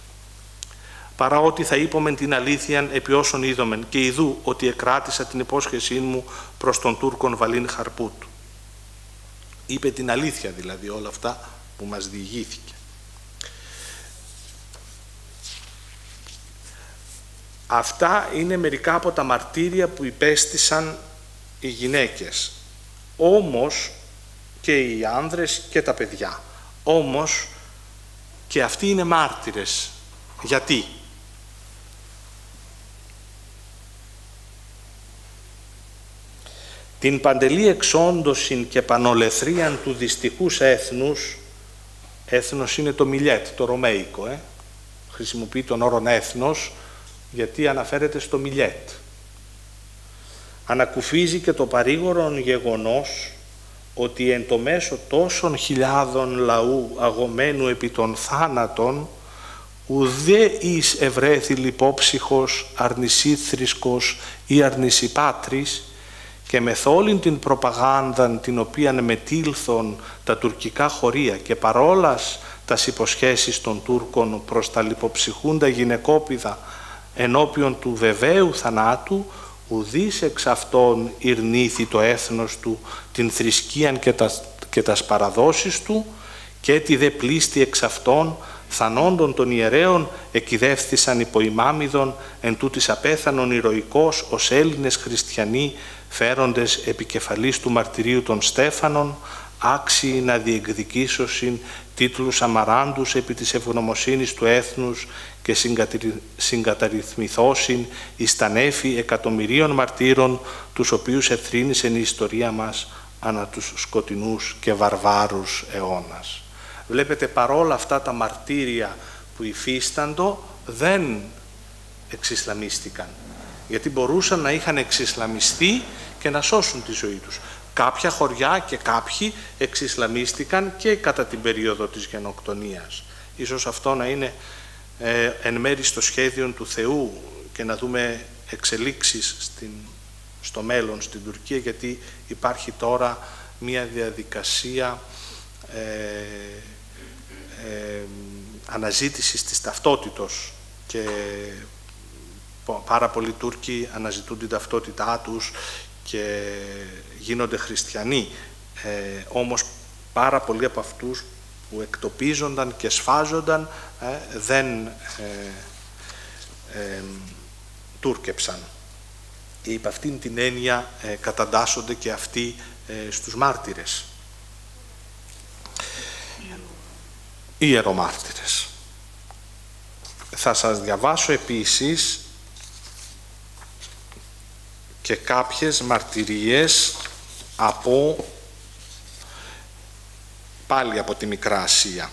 παρά ότι θα είπομεν την αλήθεια επί όσων είδομεν και ειδού ότι εκράτησα την υπόσχεσή μου προς τον Τούρκον Βαλίν Χαρπούτ. Είπε την αλήθεια δηλαδή όλα αυτά που μας διηγήθηκε. Αυτά είναι μερικά από τα μαρτύρια που υπέστησαν οι γυναίκες. Όμως και οι άνδρες και τα παιδιά. Όμως και αυτοί είναι μάρτυρες. Γιατί? Την παντελή εξόντωσιν και πανολεθρίαν του δυστυχούς έθνους, έθνος είναι το Μιλέτ, το ρωμαϊκό, χρησιμοποιεί τον όρο έθνος, γιατί αναφέρεται στο Μιλέτ. Ανακουφίζει και το παρήγορον γεγονός ότι εν το μέσο τόσων χιλιάδων λαού αγωμένου επί των θάνατων ουδέ εις ευρέθη λιπόψυχος, αρνησίθρισκος ή αρνησιπάτρης και μεθ' όλην την προπαγάνδαν την οποίαν μετήλθον τα τουρκικά χωρία και παρόλας τας υποσχέσεις των Τούρκων προς τα λιποψυχούντα γυναικόπηδα ενώπιον του βεβαίου θανάτου, ουδής εξ αυτών ειρνήθη το έθνος του την θρησκείαν και τας παραδόσεις του και τη δε πλήστη εξ αυτών θανόντων των ιερέων εκειδεύθησαν υποημάμιδων εν τούτης απέθανον ηρωικός ως Έλληνες χριστιανοί φέροντες επικεφαλής του μαρτυρίου των Στέφανων, άξιοι να διεκδικήσωσιν τίτλους αμαράντους επί της ευγνωμοσύνης του έθνους και συγκαταρρυθμιθώσιν εις τα νέφη εκατομμυρίων μαρτύρων, τους οποίους εθρήνησεν η ιστορία μας ανά τους σκοτεινούς και βαρβάρους αιώνας. Βλέπετε, παρόλα αυτά τα μαρτύρια που υφίσταντο δεν εξισλαμίστηκαν, γιατί μπορούσαν να είχαν εξισλαμιστεί και να σώσουν τη ζωή τους. Κάποια χωριά και κάποιοι εξισλαμίστηκαν και κατά την περίοδο της γενοκτονίας. Ίσως αυτό να είναι εν μέρει στο σχέδιο του Θεού και να δούμε εξελίξεις στο μέλλον στην Τουρκία, γιατί υπάρχει τώρα μια διαδικασία αναζήτησης της ταυτότητος και πάρα πολλοί Τούρκοι αναζητούν την ταυτότητά τους και γίνονται χριστιανοί. Όμως πάρα πολλοί από αυτούς που εκτοπίζονταν και σφάζονταν δεν τούρκεψαν. Υπ' αυτήν την έννοια καταντάσσονται και αυτοί στους μάρτυρες. Ιερομάρτυρες. Θα σας διαβάσω επίσης και κάποιες μαρτυρίες πάλι από τη Μικρά Ασία.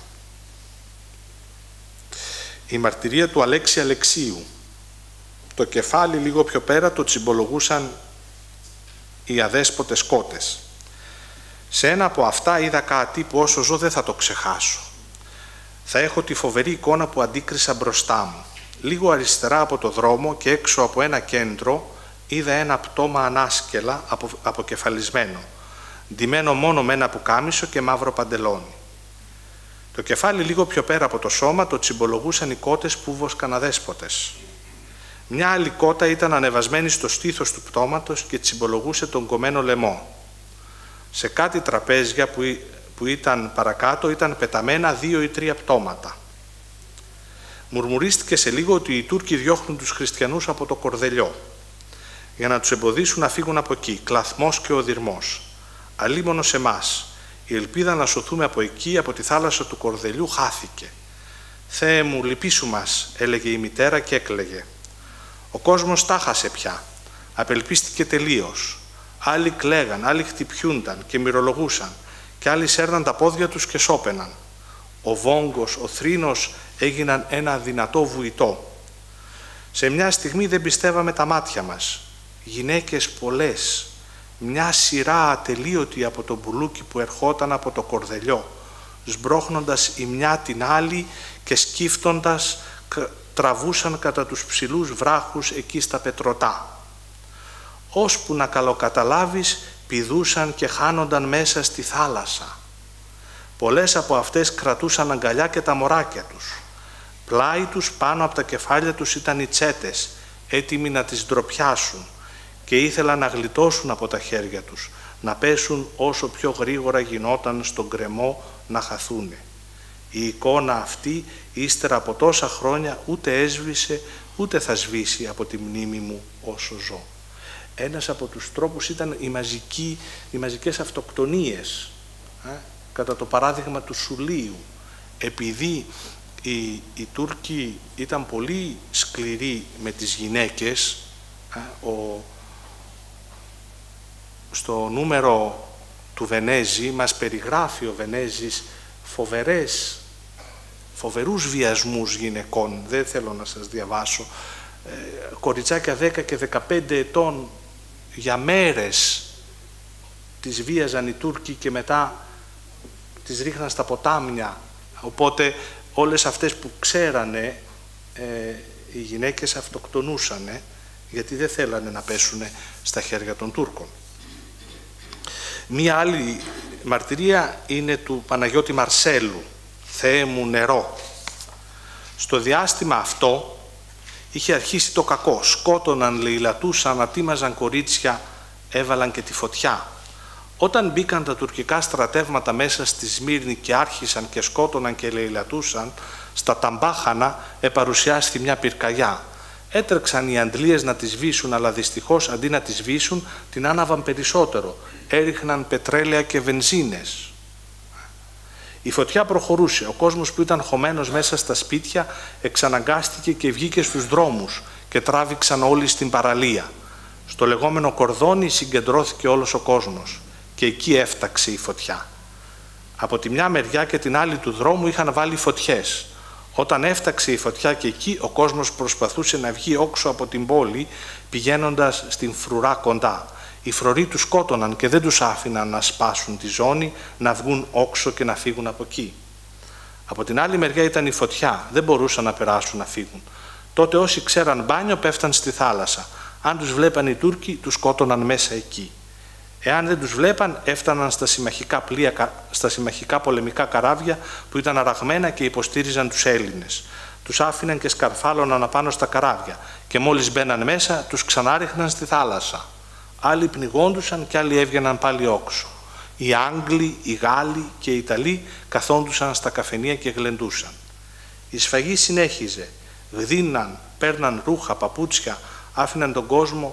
Η μαρτυρία του Αλέξη Αλεξίου. Το κεφάλι λίγο πιο πέρα το τσιμπολογούσαν οι αδέσποτες κότες. Σε ένα από αυτά είδα κάτι που όσο ζω δεν θα το ξεχάσω. Θα έχω τη φοβερή εικόνα που αντίκρισα μπροστά μου. Λίγο αριστερά από το δρόμο και έξω από ένα κέντρο είδα ένα πτώμα ανάσκελα αποκεφαλισμένο, ντυμένο μόνο με ένα πουκάμισο και μαύρο παντελόνι. Το κεφάλι λίγο πιο πέρα από το σώμα το τσιμπολογούσαν οι κότες που βόσκαν αδέσποτες. Μια άλλη κότα ήταν ανεβασμένη στο στήθος του πτώματος και τσιμπολογούσε τον κομμένο λαιμό. Σε κάτι τραπέζια που ήταν παρακάτω ήταν πεταμένα 2 ή 3 πτώματα. Μουρμουρίστηκε σε λίγο ότι οι Τούρκοι διώχνουν τους χριστιανούς από το Κορδελιό για να τους εμποδίσουν να φύγουν από εκεί, κλαθμός και οδυρμός. Αλίμονο σε εμάς, η ελπίδα να σωθούμε από εκεί, από τη θάλασσα του Κορδελιού, χάθηκε. «Θεέ μου, λυπήσου μας», έλεγε η μητέρα και έκλαιγε. Ο κόσμος τάχασε πια, απελπίστηκε τελείως. Άλλοι κλαίγαν, άλλοι χτυπιούνταν και μυρολογούσαν και άλλοι σέρναν τα πόδια τους και σώπαιναν. Ο βόγκος, ο θρήνος έγιναν ένα δυνατό βουητό. Σε μια στιγμή δεν πιστεύαμε τα μάτια μας. Γυναίκες πολλές, μια σειρά ατελείωτη από το μπουλούκι που ερχόταν από το Κορδελιό, σμπρώχνοντας η μια την άλλη και σκύφτοντας τραβούσαν κατά τους ψηλούς βράχους εκεί στα πετρωτά. Ώσπου να καλοκαταλάβεις, πηδούσαν και χάνονταν μέσα στη θάλασσα. Πολλές από αυτές κρατούσαν αγκαλιά και τα μωράκια τους. Πλάι τους πάνω από τα κεφάλια τους ήταν οι τσέτες, έτοιμοι να τις ντροπιάσουν και ήθελαν να γλιτώσουν από τα χέρια τους, να πέσουν όσο πιο γρήγορα γινόταν στον γκρεμό να χαθούνε. Η εικόνα αυτή, ύστερα από τόσα χρόνια, ούτε έσβησε, ούτε θα σβήσει από τη μνήμη μου όσο ζω. Ένας από τους τρόπους ήταν οι μαζικές αυτοκτονίες, κατά το παράδειγμα του Σουλίου. Επειδή οι Τούρκοι ήταν πολύ σκληροί με τις γυναίκες, στο νούμερο του Βενέζη μας περιγράφει ο Βενέζης φοβερούς βιασμούς γυναικών. Δεν θέλω να σας διαβάσω. Κοριτσάκια 10 και 15 ετών για μέρες τις βίαζαν οι Τούρκοι και μετά τις ρίχναν στα ποτάμια. Οπότε όλες αυτές που ξέρανε οι γυναίκες αυτοκτονούσανε, γιατί δεν θέλανε να πέσουν στα χέρια των Τούρκων. Μία άλλη μαρτυρία είναι του Παναγιώτη Μαρσέλου, «Θεέ μου νερό». Στο διάστημα αυτό είχε αρχίσει το κακό. Σκότωναν, λαιλατούσαν, ατίμαζαν κορίτσια, έβαλαν και τη φωτιά. Όταν μπήκαν τα τουρκικά στρατεύματα μέσα στη Σμύρνη και άρχισαν και σκότωναν και λαιλατούσαν, στα ταμπάχανα επαρουσιάστη μια πυρκαγιά. Έτρεξαν οι αντλίες να τη σβήσουν, αλλά δυστυχώς αντί να τη σβήσουν, την άναβαν περισσότερο. Έριχναν πετρέλαια και βενζίνες. Η φωτιά προχωρούσε. Ο κόσμος που ήταν χωμένος μέσα στα σπίτια εξαναγκάστηκε και βγήκε στους δρόμους και τράβηξαν όλοι στην παραλία. Στο λεγόμενο κορδόνι συγκεντρώθηκε όλος ο κόσμος και εκεί έφταξε η φωτιά. Από τη μια μεριά και την άλλη του δρόμου είχαν βάλει φωτιές. Όταν έφταξε η φωτιά και εκεί, ο κόσμος προσπαθούσε να βγει όξω από την πόλη, πηγαίνοντας στην φρουρά κοντά. Οι φρουροί τους σκότωναν και δεν τους άφηναν να σπάσουν τη ζώνη, να βγουν όξω και να φύγουν από εκεί. Από την άλλη μεριά ήταν η φωτιά, δεν μπορούσαν να περάσουν να φύγουν. Τότε όσοι ξέραν μπάνιο πέφταν στη θάλασσα. Αν τους βλέπαν οι Τούρκοι, τους σκότωναν μέσα εκεί. Εάν δεν τους βλέπαν, έφταναν στα συμμαχικά πολεμικά καράβια που ήταν αραγμένα και υποστήριζαν τους Έλληνες. Τους άφηναν και σκαρφάλωναν απάνω στα καράβια και μόλις μπαίναν μέσα, τους ξανάριχναν στη θάλασσα. Άλλοι πνιγόντουσαν και άλλοι έβγαιναν πάλι όξω. Οι Άγγλοι, οι Γάλλοι και οι Ιταλοί καθόντουσαν στα καφενεία και γλεντούσαν. Η σφαγή συνέχιζε. Γδίναν, παίρναν ρούχα, παπούτσια, άφηναν τον κόσμο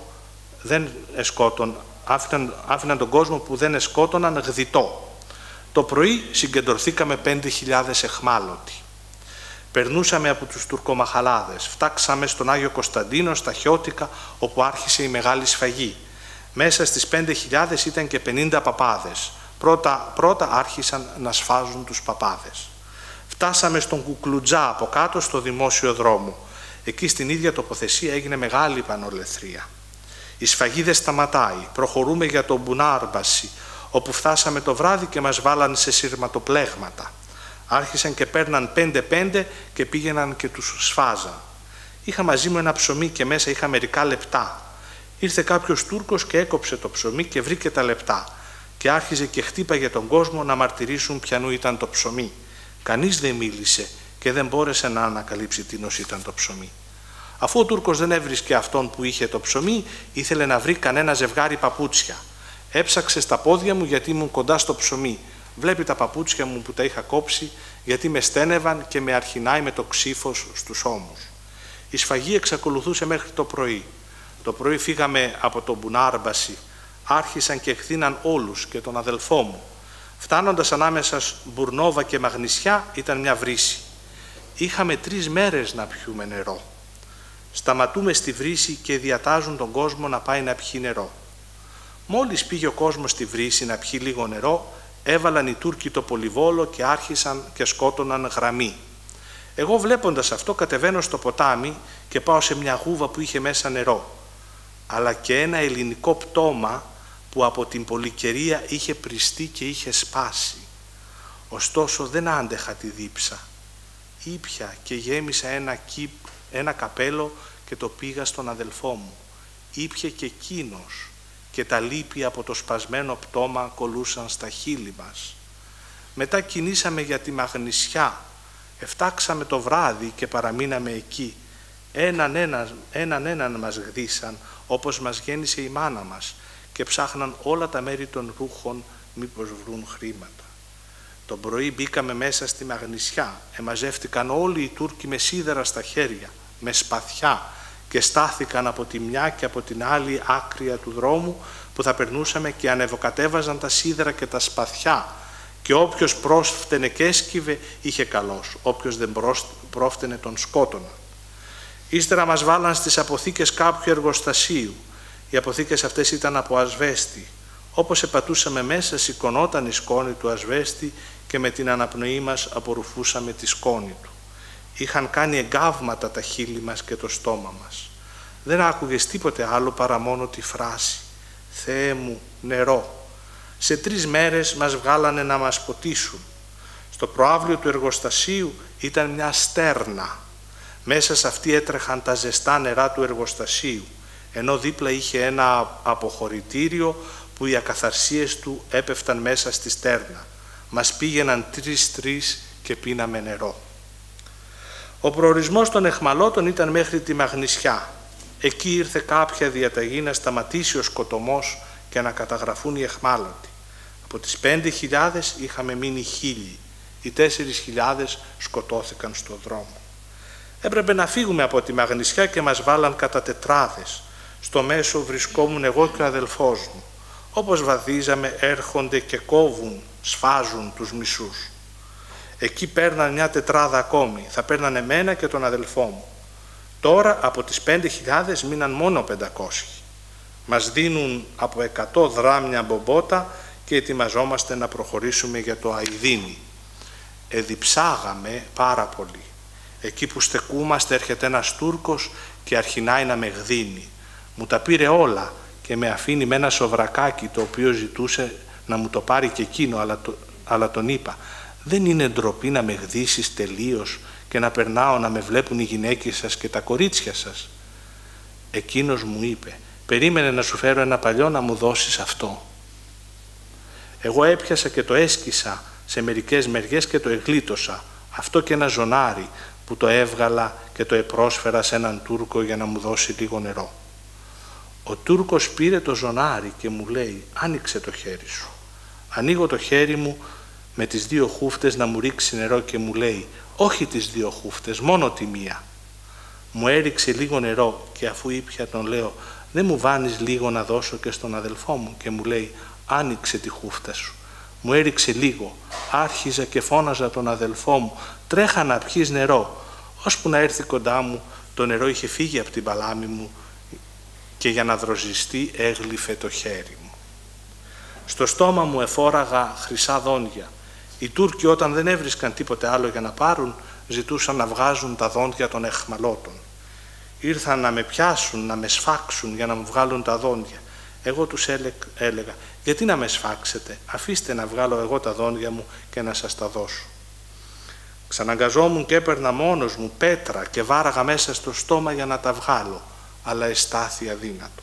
τον κόσμο που δεν εσκότωναν γδιτό. Το πρωί συγκεντρωθήκαμε 5.000 εχμάλωτοι. Περνούσαμε από τους τουρκομαχαλάδες. Φτάξαμε στον Άγιο Κωνσταντίνο, στα Χιώτικα, όπου άρχισε η μεγάλη σφαγή. Μέσα στις 5.000 ήταν και 50 παπάδες. Πρώτα άρχισαν να σφάζουν τους παπάδες. Φτάσαμε στον Κουκλουτζά από κάτω στο δημόσιο δρόμο. Εκεί στην ίδια τοποθεσία έγινε μεγάλη πανολεθρία. Η σφαγή δεν σταματάει. Προχωρούμε για τον Μπουνάρμπαση, όπου φτάσαμε το βράδυ και μας βάλαν σε σειρματοπλέγματα. Άρχισαν και παίρναν 5-5 και πήγαιναν και τους σφάζαν. Είχα μαζί μου ένα ψωμί και μέσα είχα μερικά λεπτά. Ήρθε κάποιος Τούρκος και έκοψε το ψωμί και βρήκε τα λεπτά και άρχιζε και χτύπαγε τον κόσμο να μαρτυρήσουν ποιανού ήταν το ψωμί. Κανείς δεν μίλησε και δεν μπόρεσε να ανακαλύψει τίνος ήταν το ψωμί. Αφού ο Τούρκος δεν έβρισκε αυτόν που είχε το ψωμί, ήθελε να βρει κανένα ζευγάρι παπούτσια. Έψαξε στα πόδια μου γιατί ήμουν κοντά στο ψωμί. Βλέπει τα παπούτσια μου που τα είχα κόψει γιατί με στένευαν και με αρχινάει με το ξύφος στους ώμους. Η σφαγή εξακολουθούσε μέχρι το πρωί. Το πρωί φύγαμε από τον Μπουνάρμπαση. Άρχισαν και χθήναν όλους και τον αδελφό μου. Φτάνοντας ανάμεσα Μπουρνόβα και Μαγνησιά ήταν μια βρύση. Είχαμε 3 μέρες να πιούμε νερό. Σταματούμε στη βρύση και διατάζουν τον κόσμο να πάει να πιει νερό. Μόλις πήγε ο κόσμος στη βρύση να πιει λίγο νερό, έβαλαν οι Τούρκοι το πολυβόλο και άρχισαν και σκότωναν γραμμή. Εγώ βλέποντας αυτό κατεβαίνω στο ποτάμι και πάω σε μια γούβα που είχε μέσα νερό, αλλά και ένα ελληνικό πτώμα που από την πολυκαιρία είχε πριστεί και είχε σπάσει. Ωστόσο δεν άντεχα τη δίψα. Ήπια και γέμισα ένα καπέλο και το πήγα στον αδελφό μου. Ήπιε και εκείνος και τα λίπη από το σπασμένο πτώμα κολούσαν στα χείλη μας. Μετά κινήσαμε για τη Μαγνησιά. Εφτάξαμε το βράδυ και παραμείναμε εκεί. Έναν μας γδίσαν όπως μας γέννησε η μάνα μας και ψάχναν όλα τα μέρη των ρούχων μήπως βρουν χρήματα. Το πρωί μπήκαμε μέσα στη Μαγνησιά. Εμαζεύτηκαν όλοι οι Τούρκοι με σίδερα στα χέρια, με σπαθιά και στάθηκαν από τη μια και από την άλλη άκρια του δρόμου που θα περνούσαμε και ανεβοκατέβαζαν τα σίδερα και τα σπαθιά και όποιος πρόφτενε και έσκυβε είχε καλός, όποιος δεν πρόφτενε τον σκότωνα. Ύστερα μας βάλαν στις αποθήκες κάποιου εργοστασίου. Οι αποθήκες αυτές ήταν από ασβέστη. Όπως επατούσαμε μέσα σηκωνόταν η σκόνη του ασβέστη και με την αναπνοή μας απορροφούσαμε τη σκόνη του. Είχαν κάνει εγκάβματα τα χείλη μας και το στόμα μας. Δεν άκουγες τίποτε άλλο παρά μόνο τη φράση «Θεέ μου, νερό». Σε 3 μέρες μας βγάλανε να μας ποτίσουν. Στο προαύλιο του εργοστασίου ήταν μια στέρνα. Μέσα σε αυτή έτρεχαν τα ζεστά νερά του εργοστασίου, ενώ δίπλα είχε ένα αποχωρητήριο που οι ακαθαρσίες του έπεφταν μέσα στη στέρνα. Μας πήγαιναν 3-3 και πίναμε νερό. Ο προορισμός των εχμαλώτων ήταν μέχρι τη Μαγνησιά. Εκεί ήρθε κάποια διαταγή να σταματήσει ο σκοτωμός και να καταγραφούν οι εχμάλωτοι. Από τις 5.000 είχαμε μείνει 1.000. Οι 4.000 σκοτώθηκαν στον δρόμο. Έπρεπε να φύγουμε από τη Μαγνησιά και μας βάλαν κατά τετράδες. Στο μέσο βρισκόμουν εγώ και ο αδελφός μου. Όπως βαδίζαμε έρχονται και κόβουν, σφάζουν τους μισούς. Εκεί παίρναν μια τετράδα ακόμη, θα παίρναν εμένα και τον αδελφό μου. Τώρα από τις 5.000 μείναν μόνο 500. Μας δίνουν από 100 δράμια μπομπότα και ετοιμαζόμαστε να προχωρήσουμε για το Αηδίνι. Εδιψάγαμε πάρα πολύ. Εκεί που στεκούμαστε έρχεται ένας Τούρκος και αρχινάει να με γδίνει. Μου τα πήρε όλα και με αφήνει με ένα σοβρακάκι το οποίο ζητούσε να μου το πάρει και εκείνο, αλλά τον είπα «Δεν είναι ντροπή να με γδίσεις τελείως και να περνάω να με βλέπουν οι γυναίκες σας και τα κορίτσια σας?» Εκείνος μου είπε «Περίμενε να σου φέρω ένα παλιό να μου δώσεις αυτό». Εγώ έπιασα και το έσκισα σε μερικές μεριές και το εγλίτωσα, αυτό και ένα ζωνάρι που το έβγαλα και το επρόσφερα σε έναν Τούρκο για να μου δώσει λίγο νερό. Ο Τούρκος πήρε το ζωνάρι και μου λέει «Άνοιξε το χέρι σου». Ανοίγω το χέρι μου με τις 2 χούφτες να μου ρίξει νερό και μου λέει «Όχι τις 2 χούφτες, μόνο τη μία». Μου έριξε λίγο νερό και αφού ήπια τον λέω «Δεν μου βάνεις λίγο να δώσω και στον αδελφό μου?» και μου λέει «Άνοιξε τη χούφτα σου». Μου έριξε λίγο, άρχιζα και φώναζα τον αδελφό μου «Τρέχα να πιείς νερό», ώσπου να έρθει κοντά μου. Το νερό είχε φύγει από την παλάμη μου και για να δροζιστεί έγλυφε το χέρι μου. Στο στόμα μου εφόραγα χρυσά δόντια. Οι Τούρκοι όταν δεν έβρισκαν τίποτε άλλο για να πάρουν, ζητούσαν να βγάζουν τα δόντια των εχμαλώτων. Ήρθαν να με πιάσουν, να με σφάξουν για να μου βγάλουν τα δόντια. Εγώ τους έλεγα «Γιατί να με σφάξετε, αφήστε να βγάλω εγώ τα δόντια μου και να σας τα δώσω». Ξαναγκαζόμουν και έπαιρνα μόνος μου πέτρα και βάραγα μέσα στο στόμα για να τα βγάλω, αλλά εστάθη αδύνατο.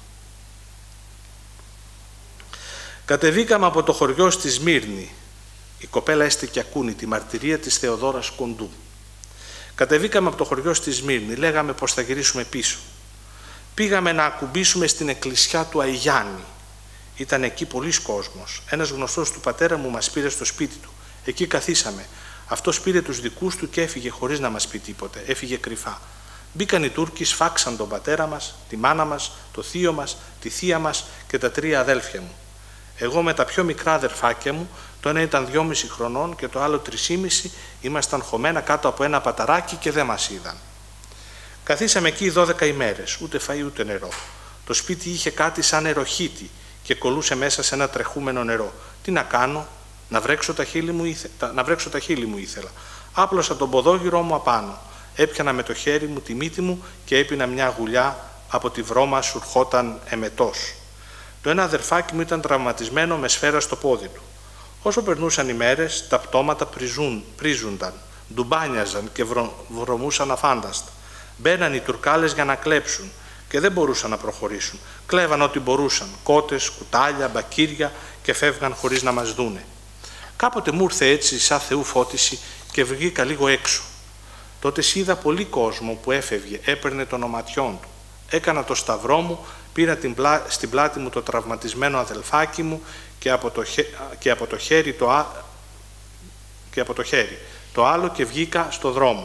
Κατεβήκαμε από το χωριό στη Σμύρνη. Η κοπέλα έστεκε ακούνη, τη μαρτυρία της Θεοδόρας Κοντού. Κατεβήκαμε από το χωριό στη Σμύρνη, λέγαμε πως θα γυρίσουμε πίσω. Πήγαμε να ακουμπήσουμε στην εκκλησιά του Αϊγιάννη. Ήταν εκεί πολλής κόσμος. Ένας γνωστός του πατέρα μου μας πήρε στο σπίτι του. Εκεί καθίσαμε. Αυτός πήρε τους δικούς του και έφυγε χωρίς να μας πει τίποτε. Έφυγε κρυφά. Μπήκαν οι Τούρκοι, σφάξαν τον πατέρα μας, τη μάνα μας, το θείο μας, τη θεία μας και τα 3 αδέλφια μου. Εγώ με τα πιο μικρά αδερφάκια μου, το ένα ήταν 2,5 χρονών και το άλλο 3,5, ήμασταν χωμένα κάτω από ένα παταράκι και δεν μας είδαν. Καθίσαμε εκεί 12 ημέρες, ούτε φαΐ ούτε νερό. Το σπίτι είχε κάτι σαν νεροχύτη και κολούσε μέσα σε ένα τρεχούμενο νερό. Τι να κάνω, να βρέξω τα χείλη μου ήθελα. Άπλωσα τον ποδόγυρό μου απάνω. Έπιανα με το χέρι μου τη μύτη μου και έπινα μια γουλιά, από τη βρώμα σου ερχόταν εμετός. Το ένα αδερφάκι μου ήταν τραυματισμένο με σφαίρα στο πόδι του. Όσο περνούσαν οι μέρες, τα πτώματα πρίζουνταν, ντουμπάνιαζαν και βρωμούσαν αφάνταστα. Μπαίναν οι Τουρκάλες για να κλέψουν και δεν μπορούσαν να προχωρήσουν. Κλέβαν ό,τι μπορούσαν, κότες, κουτάλια, μπακύρια και φεύγαν χωρίς να μας δούνε. Κάποτε μου ήρθε έτσι σαν Θεού φώτιση και βγήκα λίγο έξω. Τότε είδα πολύ κόσμο που έφευγε, έπαιρνε των οματιών του. Έκανα το σταυρό μου, πήρα στην πλάτη μου το τραυματισμένο αδελφάκι μου και από το χέρι το άλλο και βγήκα στο δρόμο.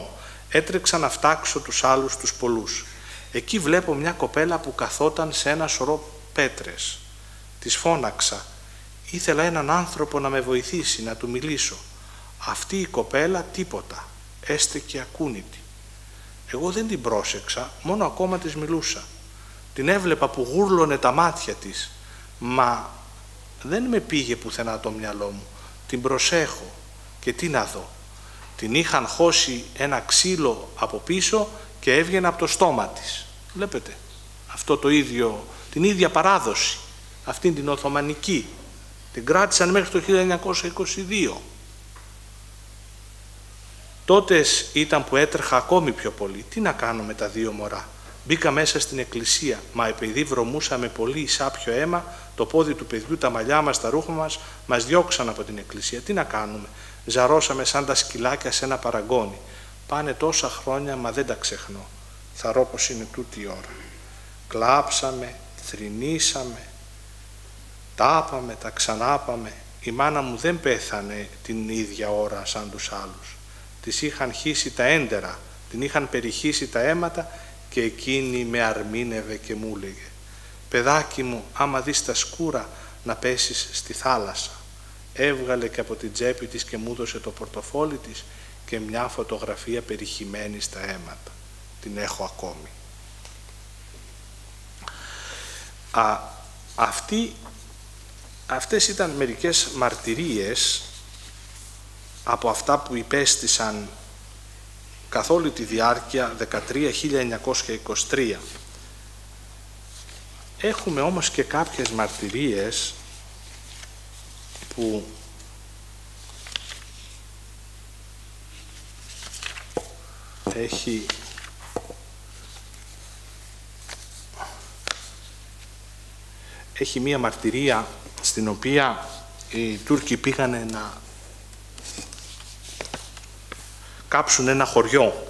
Έτρεξα να φτάξω τους άλλους τους πολλούς. Εκεί βλέπω μια κοπέλα που καθόταν σε ένα σωρό πέτρες. Της φώναξα. Ήθελα έναν άνθρωπο να με βοηθήσει, να του μιλήσω. Αυτή η κοπέλα τίποτα. Έστεκε ακούνητη. Εγώ δεν την πρόσεξα, μόνο ακόμα της μιλούσα. Την έβλεπα που γούρλωνε τα μάτια της, μα δεν με πήγε πουθενά το μυαλό μου. Την προσέχω και τι να δω. Την είχαν χώσει ένα ξύλο από πίσω και έβγαινε από το στόμα της. Βλέπετε, αυτό το ίδιο, την ίδια παράδοση, αυτήν την Οθωμανική. Την κράτησαν μέχρι το 1922. Τότες ήταν που έτρεχα ακόμη πιο πολύ. Τι να κάνω με τα δύο μωρά. Μπήκα μέσα στην εκκλησία, μα επειδή βρωμούσαμε πολύ σάπιο αίμα, το πόδι του παιδιού, τα μαλλιά μας, τα ρούχα μας διώξαν από την εκκλησία. Τι να κάνουμε. Ζαρώσαμε σαν τα σκυλάκια σε ένα παραγκόνι. Πάνε τόσα χρόνια, μα δεν τα ξεχνώ. Θαρώ πως είναι τούτη η ώρα. Κλάψαμε, θρηνήσαμε, τάπαμε, τα ξανάπαμε. Η μάνα μου δεν πέθανε την ίδια ώρα σαν τους άλλους. Της είχαν χύσει τα έντερα, την είχαν περιχύσει τα αίματα και εκείνη με αρμήνευε και μου έλεγε «Παιδάκι μου, άμα δεις τα σκούρα να πέσεις στη θάλασσα». Έβγαλε και από την τσέπη της και μου έδωσε το πορτοφόλι της και μια φωτογραφία περιχυμένη στα αίματα. Την έχω ακόμη. Αυτές ήταν μερικές μαρτυρίες από αυτά που υπέστησαν καθ' όλη τη διάρκεια 13-1923. Έχουμε όμως και κάποιες μαρτυρίες που έχει μία μαρτυρία στην οποία οι Τούρκοι πήγανε να κάψουν ένα χωριό